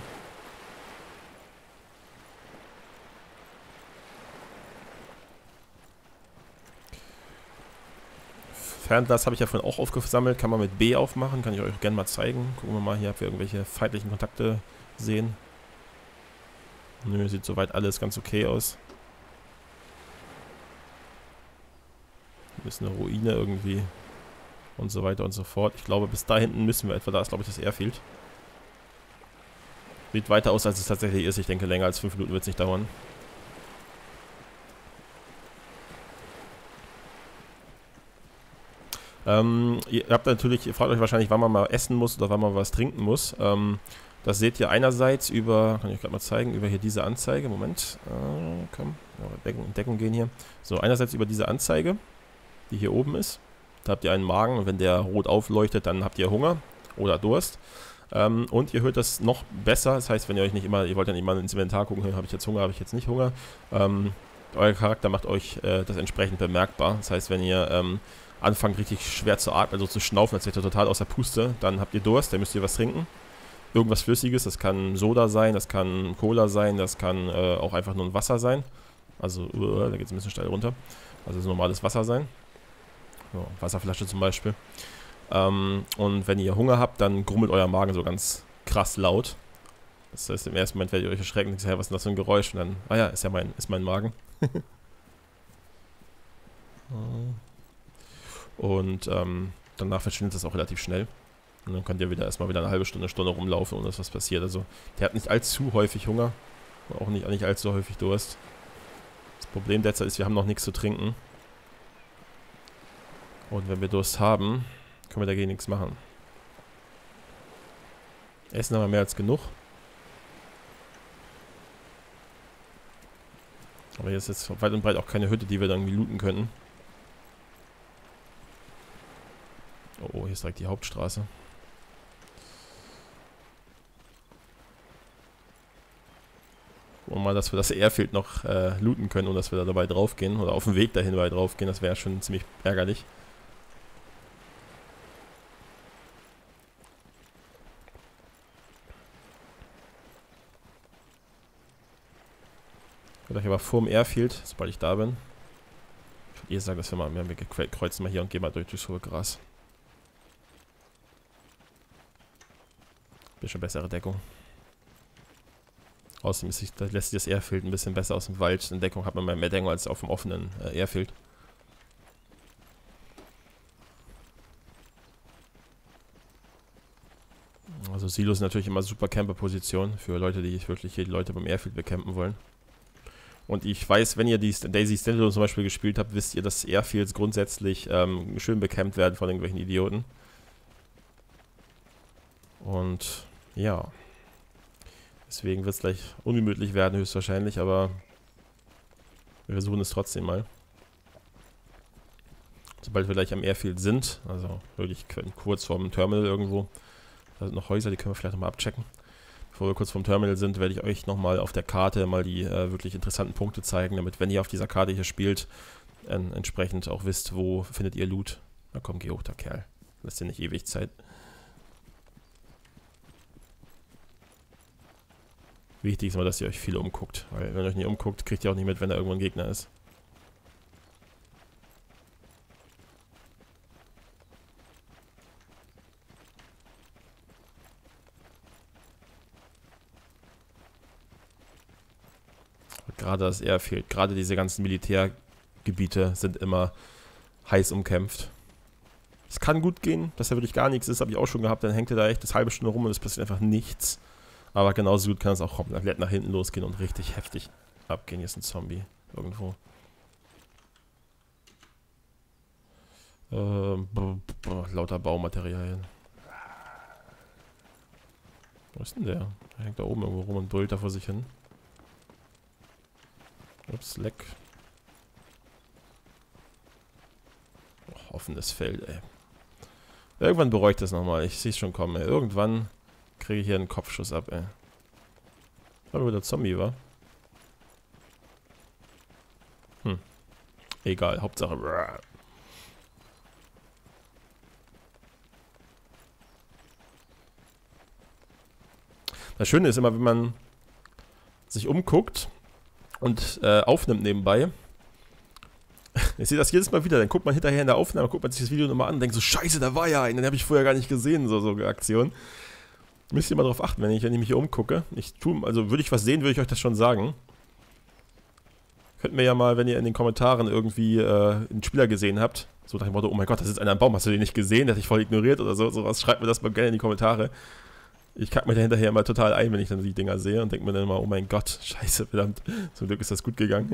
Fernglas habe ich ja vorhin auch aufgesammelt, kann man mit B aufmachen, kann ich euch gerne mal zeigen. Gucken wir mal hier, ob wir irgendwelche feindlichen Kontakte sehen. Nö, sieht soweit alles ganz okay aus. Ein bisschen eine Ruine irgendwie. Und so weiter und so fort. Ich glaube, bis da hinten müssen wir etwa, da ist glaube ich das Airfield. Sieht weiter aus, als es tatsächlich ist. Ich denke, länger als fünf Minuten wird es nicht dauern. Ähm, ihr habt natürlich, ihr fragt euch wahrscheinlich, wann man mal essen muss oder wann man was trinken muss. Ähm, das seht ihr einerseits über, kann ich euch gerade mal zeigen, über hier diese Anzeige. Moment, äh, komm, ja, Deckung, Deckung gehen hier. So, einerseits über diese Anzeige, die hier oben ist. Da habt ihr einen Magen und wenn der rot aufleuchtet, dann habt ihr Hunger oder Durst. Ähm, und ihr hört das noch besser, das heißt, wenn ihr euch nicht immer, ihr wollt ja nicht mal ins Inventar gucken, habe ich jetzt Hunger, habe ich jetzt nicht Hunger. Ähm, euer Charakter macht euch äh, das entsprechend bemerkbar. Das heißt, wenn ihr ähm, anfangt richtig schwer zu atmen, also zu schnaufen, als seid ihr total außer Puste, dann habt ihr Durst, dann müsst ihr was trinken. Irgendwas Flüssiges, das kann Soda sein, das kann Cola sein, das kann äh, auch einfach nur ein Wasser sein. Also, uh, da geht es ein bisschen steil runter. Also es ist normales Wasser sein. So, Wasserflasche zum Beispiel. Ähm, und wenn ihr Hunger habt, dann grummelt euer Magen so ganz krass laut. Das heißt, im ersten Moment werdet ihr euch erschrecken und sagt, was ist denn das für ein Geräusch? Und dann, ah ja, ist ja mein, ist mein Magen. Und ähm, danach verschwindet das auch relativ schnell. Und dann könnt ihr wieder erstmal wieder eine halbe Stunde, Stunde rumlaufen, ohne dass was passiert. Also der hat nicht allzu häufig Hunger. Auch nicht, nicht allzu häufig Durst. Das Problem derzeit ist, wir haben noch nichts zu trinken. Und wenn wir Durst haben, können wir dagegen nichts machen. Essen haben wir mehr als genug. Aber hier ist jetzt weit und breit auch keine Hütte, die wir dann irgendwie looten könnten. Oh, hier ist direkt die Hauptstraße. Und mal, dass wir das Airfield noch äh, looten können und dass wir da dabei draufgehen. Oder auf dem Weg dahin dabei draufgehen. Das wäre schon ziemlich ärgerlich. Ich würde euch aber vor dem Airfield, sobald ich da bin. Ich würde eher sagen, dass wir mal, wir kreuzen mal hier und gehen mal durch durchs hohe Gras. Bisschen bessere Deckung. Außerdem ist, da lässt sich das Airfield ein bisschen besser aus dem Wald. In Deckung hat man mehr Deckung als auf dem offenen äh, Airfield. Also Silos sind natürlich immer super Camper-Position für Leute, die wirklich hier die Leute beim Airfield becampen wollen. Und ich weiß, wenn ihr die Daisy Standalone zum Beispiel gespielt habt, wisst ihr, dass Airfields grundsätzlich ähm, schön becampt werden von irgendwelchen Idioten. Und ja. Deswegen wird es gleich ungemütlich werden, höchstwahrscheinlich, aber wir versuchen es trotzdem mal. Sobald wir gleich am Airfield sind, also wirklich kurz vorm Terminal irgendwo, da sind noch Häuser, die können wir vielleicht nochmal abchecken. Bevor wir kurz vorm Terminal sind, werde ich euch nochmal auf der Karte mal die äh, wirklich interessanten Punkte zeigen, damit, wenn ihr auf dieser Karte hier spielt, äh, entsprechend auch wisst, wo findet ihr Loot. Na komm, geh hoch, der Kerl. Lässt dir nicht ewig Zeit. Wichtig ist immer, dass ihr euch viel umguckt, weil wenn ihr euch nicht umguckt, kriegt ihr auch nicht mit, wenn da irgendwo ein Gegner ist. Gerade das Airfield, gerade diese ganzen Militärgebiete sind immer heiß umkämpft. Es kann gut gehen, dass da wirklich gar nichts ist, habe ich auch schon gehabt, dann hängt ihr da echt das halbe Stunde rum und es passiert einfach nichts. Aber genauso gut kann es auch komplett nach hinten losgehen und richtig heftig abgehen. Hier ist ein Zombie irgendwo. Ähm, lauter Baumaterialien. Wo ist denn der? Der hängt da oben irgendwo rum und brüllt da vor sich hin. Ups, leck. Oh, offenes Feld, ey. Irgendwann bereue ich das nochmal. Ich sehe es schon kommen, ey. Irgendwann kriege ich hier einen Kopfschuss ab, ey. Aber wo der Zombie war. Hm. Egal, Hauptsache. Das Schöne ist immer, wenn man sich umguckt und äh, aufnimmt nebenbei. Ich sehe das jedes Mal wieder, dann guckt man hinterher in der Aufnahme, guckt man sich das Video nochmal an und denkt so, scheiße, da war ja ein, den habe ich vorher gar nicht gesehen, so, so eine Aktion. Müsst ihr mal drauf achten, wenn ich, wenn ich mich hier umgucke. Ich tu, also würde ich was sehen, würde ich euch das schon sagen. Könnt mir ja mal, wenn ihr in den Kommentaren irgendwie äh, einen Spieler gesehen habt, so nach dem Motto, oh mein Gott, das ist einer am Baum, hast du den nicht gesehen, der hat dich voll ignoriert oder so, sowas, schreibt mir das mal gerne in die Kommentare. Ich kacke mir da hinterher immer total ein, wenn ich dann die Dinger sehe und denke mir dann immer, oh mein Gott, scheiße, verdammt, zum Glück ist das gut gegangen.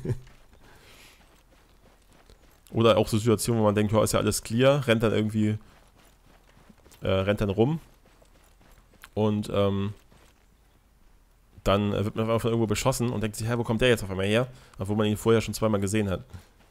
Oder auch so Situationen, wo man denkt, ja, ist ja alles clear, rennt dann irgendwie, äh, rennt dann rum und ähm, dann wird man einfach von irgendwo beschossen und denkt sich, hä, wo kommt der jetzt auf einmal her? Obwohl man ihn vorher schon zweimal gesehen hat.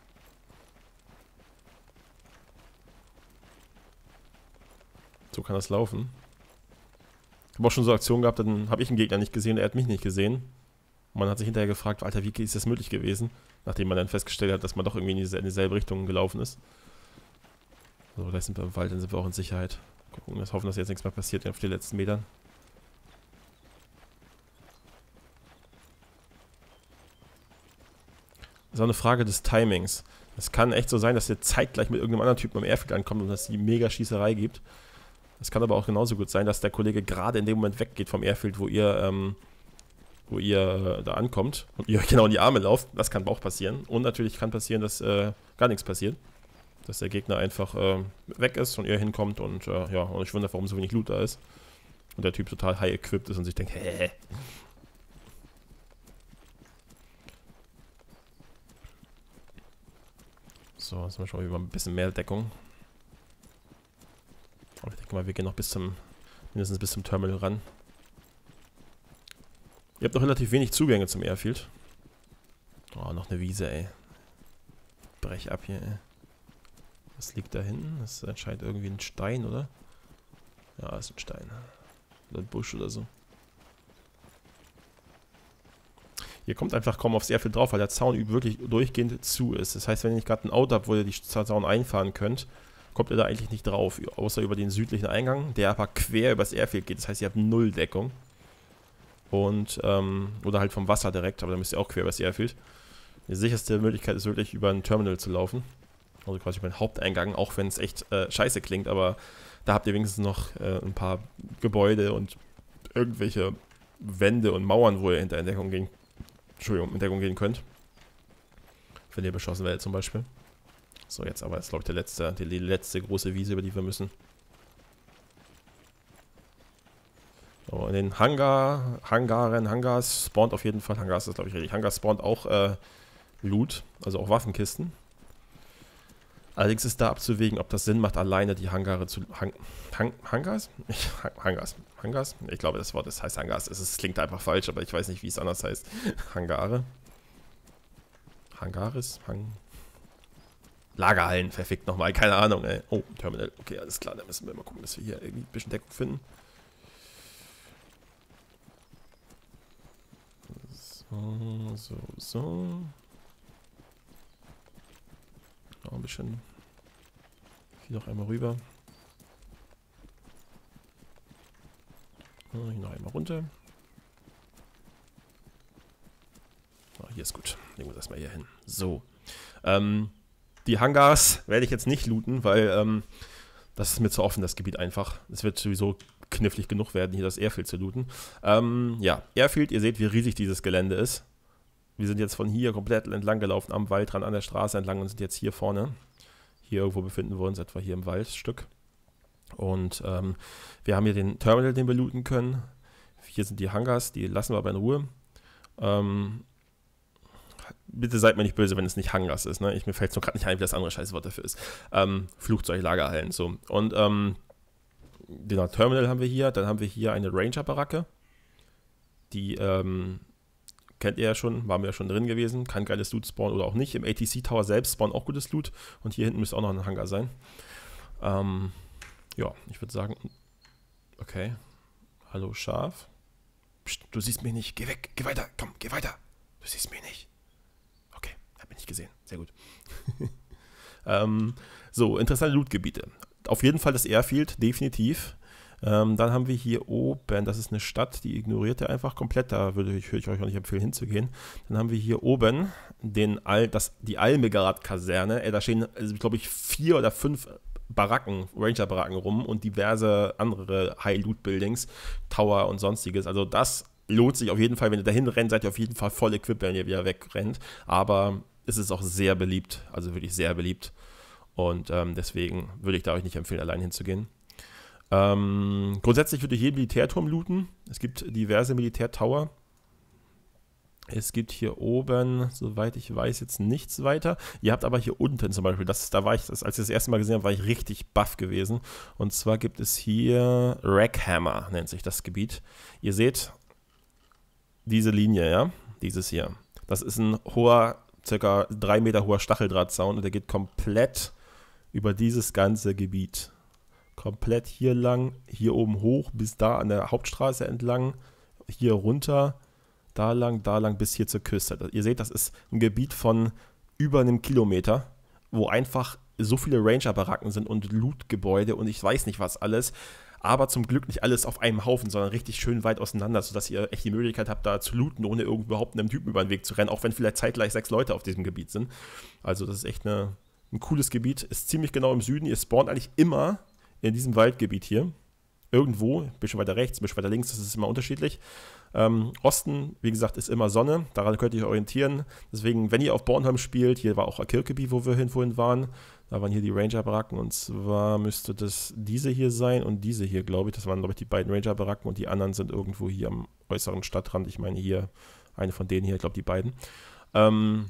So kann das laufen. Ich habe auch schon so Aktionen gehabt, dann habe ich einen Gegner nicht gesehen, er hat mich nicht gesehen. Und man hat sich hinterher gefragt, Alter, wie ist das möglich gewesen? Nachdem man dann festgestellt hat, dass man doch irgendwie in dieselbe Richtung gelaufen ist. So, gleich sind wir im Wald, dann sind wir auch in Sicherheit. Gucken, wir hoffen, dass jetzt nichts mehr passiert auf den letzten Metern. Das ist auch eine Frage des Timings. Es kann echt so sein, dass der zeitgleich mit irgendeinem anderen Typen am Airfield ankommt und dass es die mega Schießerei gibt. Es kann aber auch genauso gut sein, dass der Kollege gerade in dem Moment weggeht vom Airfield, wo ihr, ähm, wo ihr äh, da ankommt und ihr euch genau in die Arme lauft. Das kann auch passieren. Und natürlich kann passieren, dass äh, gar nichts passiert. Dass der Gegner einfach äh, weg ist und ihr hinkommt und äh, ja, und ich wundere, warum so wenig Loot da ist. Und der Typ total high equipped ist und sich denkt, hä? So, jetzt haben wir schon mal ein bisschen mehr Deckung. Aber ich denke mal, wir gehen noch bis zum, mindestens bis zum Terminal ran. Ihr habt noch relativ wenig Zugänge zum Airfield. Oh, noch eine Wiese, ey. Brech ab hier, ey. Was liegt da hinten? Das ist anscheinend irgendwie ein Stein, oder? Ja, das ist ein Stein. Oder ein Busch oder so. Ihr kommt einfach kaum aufs Airfield drauf, weil der Zaun wirklich durchgehend zu ist. Das heißt, wenn ihr nicht gerade ein Auto habt, wo ihr die Zaun einfahren könnt, kommt ihr da eigentlich nicht drauf. Außer über den südlichen Eingang, der aber quer übers Airfield geht. Das heißt, ihr habt null Deckung. Und, ähm, oder halt vom Wasser direkt, aber dann müsst ihr auch quer übers Airfield. Die sicherste Möglichkeit ist wirklich, über ein Terminal zu laufen. Also quasi über den Haupteingang, auch wenn es echt äh, scheiße klingt, aber da habt ihr wenigstens noch äh, ein paar Gebäude und irgendwelche Wände und Mauern, wo ihr hinter Entdeckung gehen Entschuldigung, in Deckung gehen könnt. Wenn ihr beschossen werdet zum Beispiel. So, jetzt aber ist, glaube ich, der letzte, die, die letzte große Wiese, über die wir müssen. So, in den Hangar, Hangaren, Hangars spawnt auf jeden Fall, Hangars ist, glaube ich, richtig. Hangars spawnt auch äh, Loot, also auch Waffenkisten. Allerdings ist da abzuwägen, ob das Sinn macht, alleine die Hangare zu... Hang, Hang, Hangars? Ich, Hangars. Hangars? Ich glaube, das Wort das heißt Hangars. Es, ist, klingt einfach falsch, aber ich weiß nicht, wie es anders heißt. Hangare. Hangaris? Hang... Lagerhallen, verfickt nochmal. Keine Ahnung, ey. Oh, Terminal. Okay, alles klar. Dann müssen wir mal gucken, dass wir hier irgendwie ein bisschen Deckung finden. So, so, so. Noch ein bisschen. Hier noch einmal rüber. Hier noch einmal runter. Oh, hier ist gut. Legen wir das mal hier hin. So. Ähm, die Hangars werde ich jetzt nicht looten, weil ähm, das ist mir zu offen, das Gebiet einfach. Es wird sowieso knifflig genug werden, hier das Airfield zu looten. Ähm, ja, Airfield, ihr seht, wie riesig dieses Gelände ist. Wir sind jetzt von hier komplett entlang gelaufen, am Waldrand, an der Straße entlang und sind jetzt hier vorne. Hier irgendwo befinden wir uns, etwa hier im Waldstück. Und ähm, wir haben hier den Terminal, den wir looten können. Hier sind die Hangars, die lassen wir aber in Ruhe. Ähm, bitte seid mir nicht böse, wenn es nicht Hangars ist. Ne? Ich, mir fällt es nur gerade nicht ein, wie das andere Scheißwort dafür ist. Ähm, Flugzeuglagerhallen. So. Und ähm, genau, Terminal haben wir hier. Dann haben wir hier eine Ranger-Baracke. Die... Ähm, kennt ihr ja schon, waren wir ja schon drin gewesen, kann geiles Loot spawnen oder auch nicht. Im A T C Tower selbst spawnt auch gutes Loot und hier hinten müsste auch noch ein Hangar sein. Ähm, ja, ich würde sagen, okay, hallo Schaf. Psst, du siehst mich nicht, geh weg, geh weiter, komm, geh weiter. Du siehst mich nicht. Okay, hab mich nicht gesehen, sehr gut. ähm, so, interessante Lootgebiete. Auf jeden Fall das Airfield, definitiv. Ähm, dann haben wir hier oben, das ist eine Stadt, die ignoriert ihr einfach komplett, da würde ich, würde ich euch auch nicht empfehlen hinzugehen. Dann haben wir hier oben den Al, das, die Almegard-Kaserne, äh, da stehen, also, glaube ich, vier oder fünf Baracken, Ranger-Baracken rum und diverse andere High-Loot-Buildings, Tower und sonstiges. Also das lohnt sich auf jeden Fall. Wenn ihr dahin rennt, seid ihr auf jeden Fall voll equipped, wenn ihr wieder wegrennt. Aber es ist auch sehr beliebt, also wirklich sehr beliebt. Und ähm, deswegen würde ich da euch nicht empfehlen, allein hinzugehen. Ähm, grundsätzlich würde ich jeden Militärturm looten. Es gibt diverse Militärtower. Es gibt hier oben, soweit ich weiß, jetzt nichts weiter. Ihr habt aber hier unten zum Beispiel, das, da war ich, das, als ich das erste Mal gesehen habe, war ich richtig baff gewesen. Und zwar gibt es hier Rackhammer, nennt sich das Gebiet. Ihr seht diese Linie, ja, dieses hier. Das ist ein hoher, circa drei Meter hoher Stacheldrahtzaun und der geht komplett über dieses ganze Gebiet. Komplett hier lang, hier oben hoch, bis da an der Hauptstraße entlang, hier runter, da lang, da lang, bis hier zur Küste. Ihr seht, das ist ein Gebiet von über einem Kilometer, wo einfach so viele Ranger-Baracken sind und Loot-Gebäude und ich weiß nicht was alles, aber zum Glück nicht alles auf einem Haufen, sondern richtig schön weit auseinander, sodass ihr echt die Möglichkeit habt, da zu looten, ohne überhaupt einem Typen über den Weg zu rennen, auch wenn vielleicht zeitgleich sechs Leute auf diesem Gebiet sind. Also das ist echt eine, ein cooles Gebiet, ist ziemlich genau im Süden, ihr spawnt eigentlich immer in diesem Waldgebiet hier, irgendwo, ein bisschen weiter rechts, ein bisschen weiter links, das ist immer unterschiedlich. Ähm, Osten, wie gesagt, ist immer Sonne, daran könnt ihr euch orientieren. Deswegen, wenn ihr auf Bornholm spielt, hier war auch Kirkeby, wo wir hin vorhin waren, da waren hier die Ranger-Baracken und zwar müsste das diese hier sein und diese hier, glaube ich. Das waren, glaube ich, die beiden Ranger-Baracken und die anderen sind irgendwo hier am äußeren Stadtrand. Ich meine hier, eine von denen hier, ich glaube die beiden. Ähm,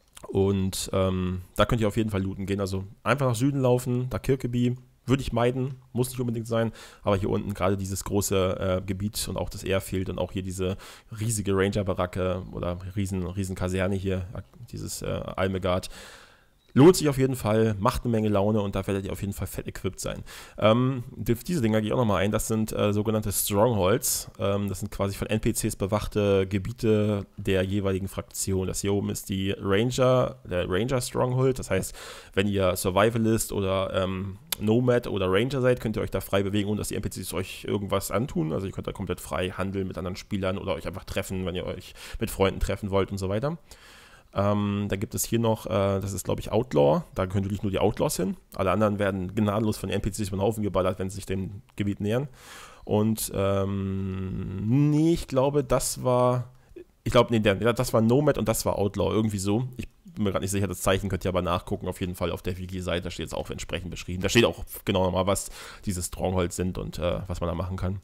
und ähm, da könnt ihr auf jeden Fall looten gehen. Also einfach nach Süden laufen, da Kirkeby. Würde ich meiden, muss nicht unbedingt sein, aber hier unten gerade dieses große äh, Gebiet und auch das Airfield und auch hier diese riesige Ranger-Baracke oder riesen, riesen Kaserne hier, dieses äh, Almegard, lohnt sich auf jeden Fall, macht eine Menge Laune und da werdet ihr auf jeden Fall fett equipped sein. Ähm, diese Dinger gehe ich auch nochmal ein, das sind äh, sogenannte Strongholds, ähm, das sind quasi von N P Cs bewachte Gebiete der jeweiligen Fraktion. Das hier oben ist die Ranger, der Ranger Stronghold, das heißt, wenn ihr Survivalist oder ähm, Nomad oder Ranger seid, könnt ihr euch da frei bewegen, ohne dass die N P Cs euch irgendwas antun. Also ihr könnt da komplett frei handeln mit anderen Spielern oder euch einfach treffen, wenn ihr euch mit Freunden treffen wollt und so weiter. Ähm, da gibt es hier noch, äh, das ist glaube ich Outlaw, da können wirklich nur die Outlaws hin. Alle anderen werden gnadenlos von den N P Cs über den Haufen geballert, wenn sie sich dem Gebiet nähern. Und ähm, nee, ich glaube, das war, ich glaube, nee, das war Nomad und das war Outlaw, irgendwie so. Ich bin mir gerade nicht sicher, das Zeichen könnt ihr aber nachgucken, auf jeden Fall auf der Wiki-Seite, da steht es auch entsprechend beschrieben. Da steht auch genau nochmal, was diese Strongholds sind und äh, was man da machen kann.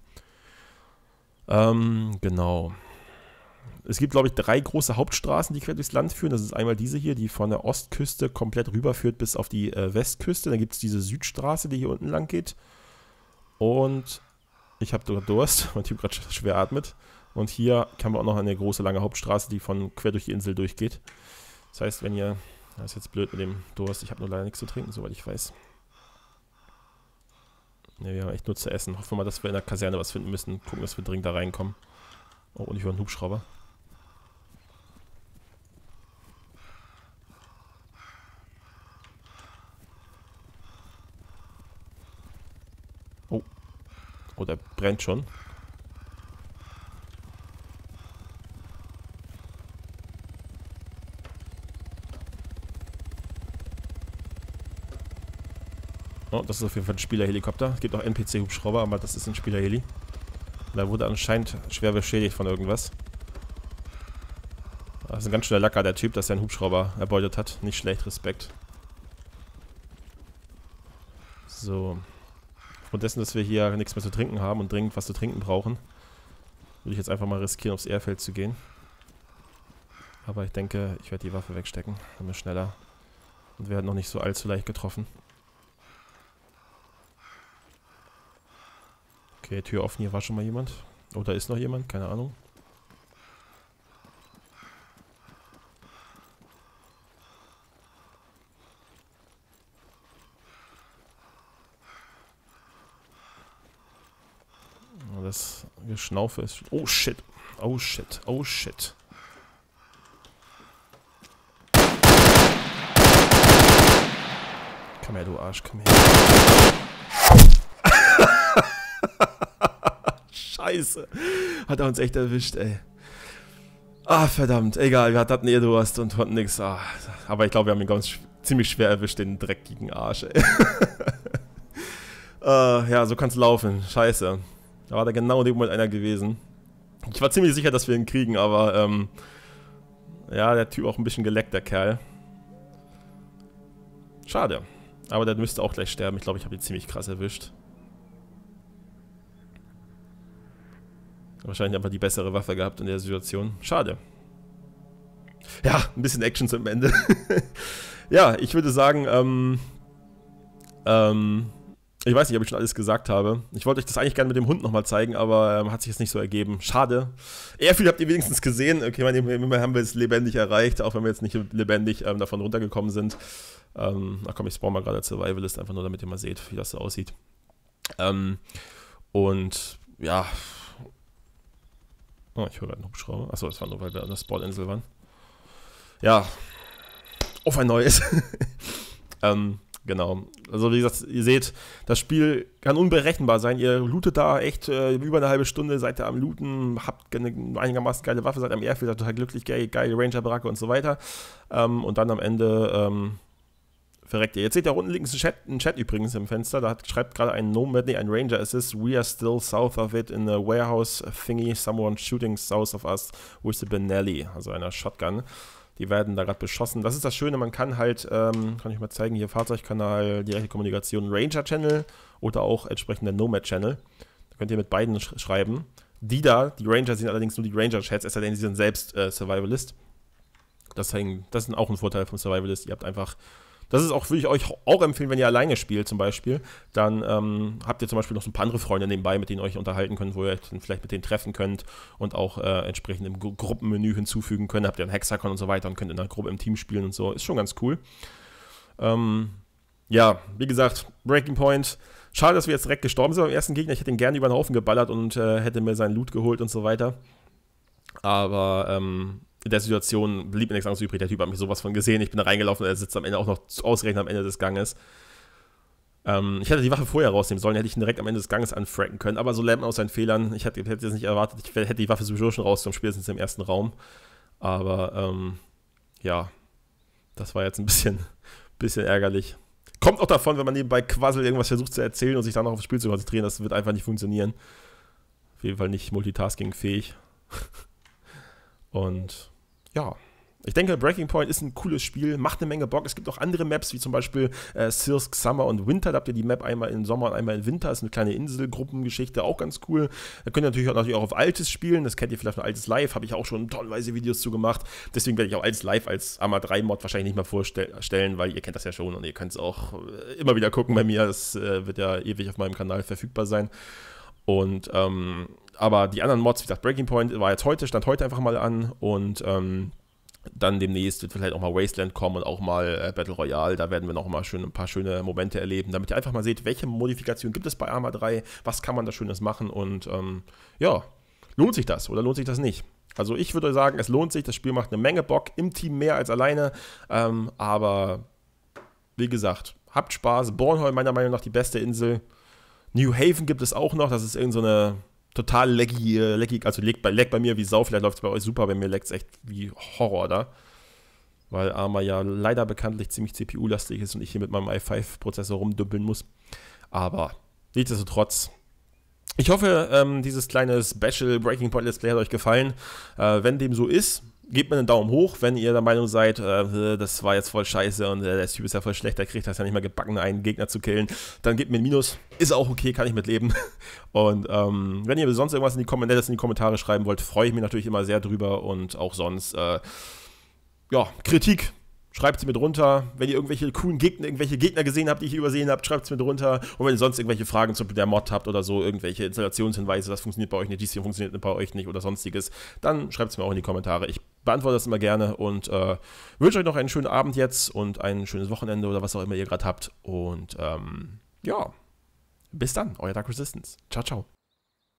Ähm, genau. Es gibt, glaube ich, drei große Hauptstraßen, die quer durchs Land führen. Das ist einmal diese hier, die von der Ostküste komplett rüberführt bis auf die äh, Westküste. Dann gibt es diese Südstraße, die hier unten lang geht. Und ich habe Durst, mein Typ gerade schwer atmet. Und hier haben wir auch noch eine große, lange Hauptstraße, die von quer durch die Insel durchgeht. Das heißt, wenn ihr, das ist jetzt blöd mit dem Durst, ich habe nur leider nichts zu trinken, soweit ich weiß. Ne, wir haben echt nur zu essen. Hoffen wir mal, dass wir in der Kaserne was finden müssen. Gucken, dass wir dringend da reinkommen. Oh, und ich höre einen Hubschrauber. Oh. Oh, der brennt schon. Oh, das ist auf jeden Fall ein Spielerhelikopter. Es gibt auch N P C-Hubschrauber, aber das ist ein Spielerheli. Da wurde anscheinend schwer beschädigt von irgendwas. Das ist ein ganz schöner Lacker, der Typ, dass er einen Hubschrauber erbeutet hat. Nicht schlecht, Respekt. So. Aufgrund dessen, dass wir hier nichts mehr zu trinken haben und dringend was zu trinken brauchen, würde ich jetzt einfach mal riskieren, aufs Airfeld zu gehen. Aber ich denke, ich werde die Waffe wegstecken. Dann sind wir schneller. Und werden noch nicht so allzu leicht getroffen. Okay, Tür offen, hier war schon mal jemand. Oh, da ist noch jemand, keine Ahnung. Das Geschnaufe ist... Oh shit, oh shit, oh shit. Komm her, du Arsch, komm her. Scheiße. Hat er uns echt erwischt, ey. Ah, verdammt. Egal, wir hatten eh Durst und konnten nix. Ah, aber ich glaube, wir haben ihn ganz ziemlich schwer erwischt, den dreckigen Arsch, ey. Äh, ja, so kann es laufen. Scheiße. Da war da genau in dem Moment einer gewesen. Ich war ziemlich sicher, dass wir ihn kriegen, aber ähm, ja, der Typ auch ein bisschen geleckt, der Kerl. Schade. Aber der müsste auch gleich sterben. Ich glaube, ich habe ihn ziemlich krass erwischt. Wahrscheinlich einfach die bessere Waffe gehabt in der Situation. Schade. Ja, ein bisschen Action zum Ende. Ja, ich würde sagen, ähm, ähm, ich weiß nicht, ob ich schon alles gesagt habe. Ich wollte euch das eigentlich gerne mit dem Hund nochmal zeigen, aber ähm, hat sich jetzt nicht so ergeben. Schade. Eher viel habt ihr wenigstens gesehen. Okay, meine, immerhin haben wir es lebendig erreicht, auch wenn wir jetzt nicht lebendig ähm, davon runtergekommen sind. Ähm, ach komm, ich spawn mal gerade Survivalist, einfach nur damit ihr mal seht, wie das so aussieht. Ähm, und ja. Oh, ich höre gerade einen Hubschrauber. Achso, das war nur, weil wir an der Spawninsel waren. Ja. Auf ein neues. ähm, genau. Also wie gesagt, ihr seht, das Spiel kann unberechenbar sein. Ihr lootet da echt äh, über eine halbe Stunde, seid ihr am Looten, habt eine einigermaßen geile Waffe, seid am Airfield, seid total glücklich, geile, geile Ranger-Baracke und so weiter. Ähm, und dann am Ende ähm, verreckt ihr. Jetzt seht ihr unten links einen Chat, einen Chat übrigens im Fenster. Da hat, schreibt gerade ein Nomad, nee, ein Ranger Assist. We are still south of it in a warehouse thingy. Someone shooting south of us with a Benelli, also einer Shotgun. Die werden da gerade beschossen. Das ist das Schöne, man kann halt, ähm, kann ich mal zeigen, hier Fahrzeugkanal, direkte Kommunikation, Ranger-Channel oder auch entsprechend der Nomad-Channel. Da könnt ihr mit beiden sch schreiben. Die da, die Ranger sind allerdings nur die Ranger-Chats, es sei denn, sie sind selbst äh, Survivalist. Das, hängt, das ist auch ein Vorteil vom Survivalist. Ihr habt einfach, das ist auch, würde ich euch auch empfehlen, wenn ihr alleine spielt zum Beispiel, dann ähm, habt ihr zum Beispiel noch so ein paar andere Freunde nebenbei, mit denen ihr euch unterhalten könnt, wo ihr vielleicht mit denen treffen könnt und auch äh, entsprechend im Gru Gruppenmenü hinzufügen könnt. Habt ihr ein Hexagon und so weiter und könnt in einer Gruppe im Team spielen und so. Ist schon ganz cool. Ähm, ja, wie gesagt, Breaking Point. Schade, dass wir jetzt direkt gestorben sind beim ersten Gegner. Ich hätte ihn gerne über den Haufen geballert und äh, hätte mir seinen Loot geholt und so weiter. Aber, ähm, in der Situation blieb mir nichts anderes übrig. Der Typ hat mich sowas von gesehen. Ich bin da reingelaufen und er sitzt am Ende auch noch ausgerechnet am Ende des Ganges. Ähm, ich hätte die Waffe vorher rausnehmen sollen, hätte ich ihn direkt am Ende des Ganges anfracken können. Aber so lernt man aus seinen Fehlern. Ich hätte, hätte jetzt nicht erwartet, ich hätte die Waffe sowieso schon rausgenommen, spätestens im ersten Raum. Aber, ähm, ja, das war jetzt ein bisschen, bisschen ärgerlich. Kommt auch davon, wenn man nebenbei quasselt, irgendwas versucht zu erzählen und sich dann noch aufs Spiel zu konzentrieren. Das wird einfach nicht funktionieren. Auf jeden Fall nicht multitaskingfähig. Und ja, ich denke, Breaking Point ist ein cooles Spiel, macht eine Menge Bock. Es gibt auch andere Maps, wie zum Beispiel äh, Sirsk Summer und Winter. Da habt ihr die Map einmal im Sommer und einmal im Winter. Das ist eine kleine Inselgruppengeschichte, auch ganz cool. Da könnt ihr natürlich auch, natürlich auch auf Altes spielen. Das kennt ihr vielleicht von Altes Live, habe ich auch schon tonnenweise Videos zu gemacht. Deswegen werde ich auch Altes Live als Arma drei Mod wahrscheinlich nicht mehr vorstellen, weil ihr kennt das ja schon und ihr könnt es auch äh, immer wieder gucken bei mir. Das äh, wird ja ewig auf meinem Kanal verfügbar sein. Und, ähm, aber die anderen Mods, wie gesagt, Breaking Point war jetzt heute, stand heute einfach mal an und, ähm, dann demnächst wird vielleicht auch mal Wasteland kommen und auch mal äh, Battle Royale. Da werden wir noch mal schön, ein paar schöne Momente erleben, damit ihr einfach mal seht, welche Modifikationen gibt es bei Arma drei, was kann man da Schönes machen und ähm, ja, lohnt sich das oder lohnt sich das nicht? Also ich würde sagen, es lohnt sich, das Spiel macht eine Menge Bock, im Team mehr als alleine, ähm, aber wie gesagt, habt Spaß. Bornholm meiner Meinung nach die beste Insel. New Haven gibt es auch noch, das ist irgend so eine total laggy, laggy also leckt bei, leckt bei mir wie Sau, vielleicht läuft es bei euch super, bei mir leckt es echt wie Horror da. Weil Arma ja leider bekanntlich ziemlich C P U-lastig ist und ich hier mit meinem i fünf Prozessor rumdümpeln muss. Aber nichtsdestotrotz, ich hoffe, ähm, dieses kleine Special Breaking Point Let's Play hat euch gefallen. Äh, wenn dem so ist, gebt mir einen Daumen hoch, wenn ihr der Meinung seid, äh, das war jetzt voll scheiße und äh, der Typ ist ja voll schlecht, der kriegt das ja nicht mal gebacken, einen Gegner zu killen. Dann gebt mir ein Minus, ist auch okay, kann ich mit leben. Und ähm, wenn ihr sonst irgendwas in die, Kom in die Kommentare schreiben wollt, freue ich mich natürlich immer sehr drüber und auch sonst, äh, ja, Kritik. Schreibt sie mir drunter. Wenn ihr irgendwelche coolen Gegner, irgendwelche Gegner gesehen habt, die ich übersehen habt, schreibt es mir drunter. Und wenn ihr sonst irgendwelche Fragen zu der Mod habt oder so, irgendwelche Installationshinweise, das funktioniert bei euch nicht, dies hier funktioniert bei euch nicht oder sonstiges, dann schreibt es mir auch in die Kommentare. Ich beantworte das immer gerne und äh, wünsche euch noch einen schönen Abend jetzt und ein schönes Wochenende oder was auch immer ihr gerade habt. Und ähm, ja, bis dann, euer Dark Resistance. Ciao, ciao.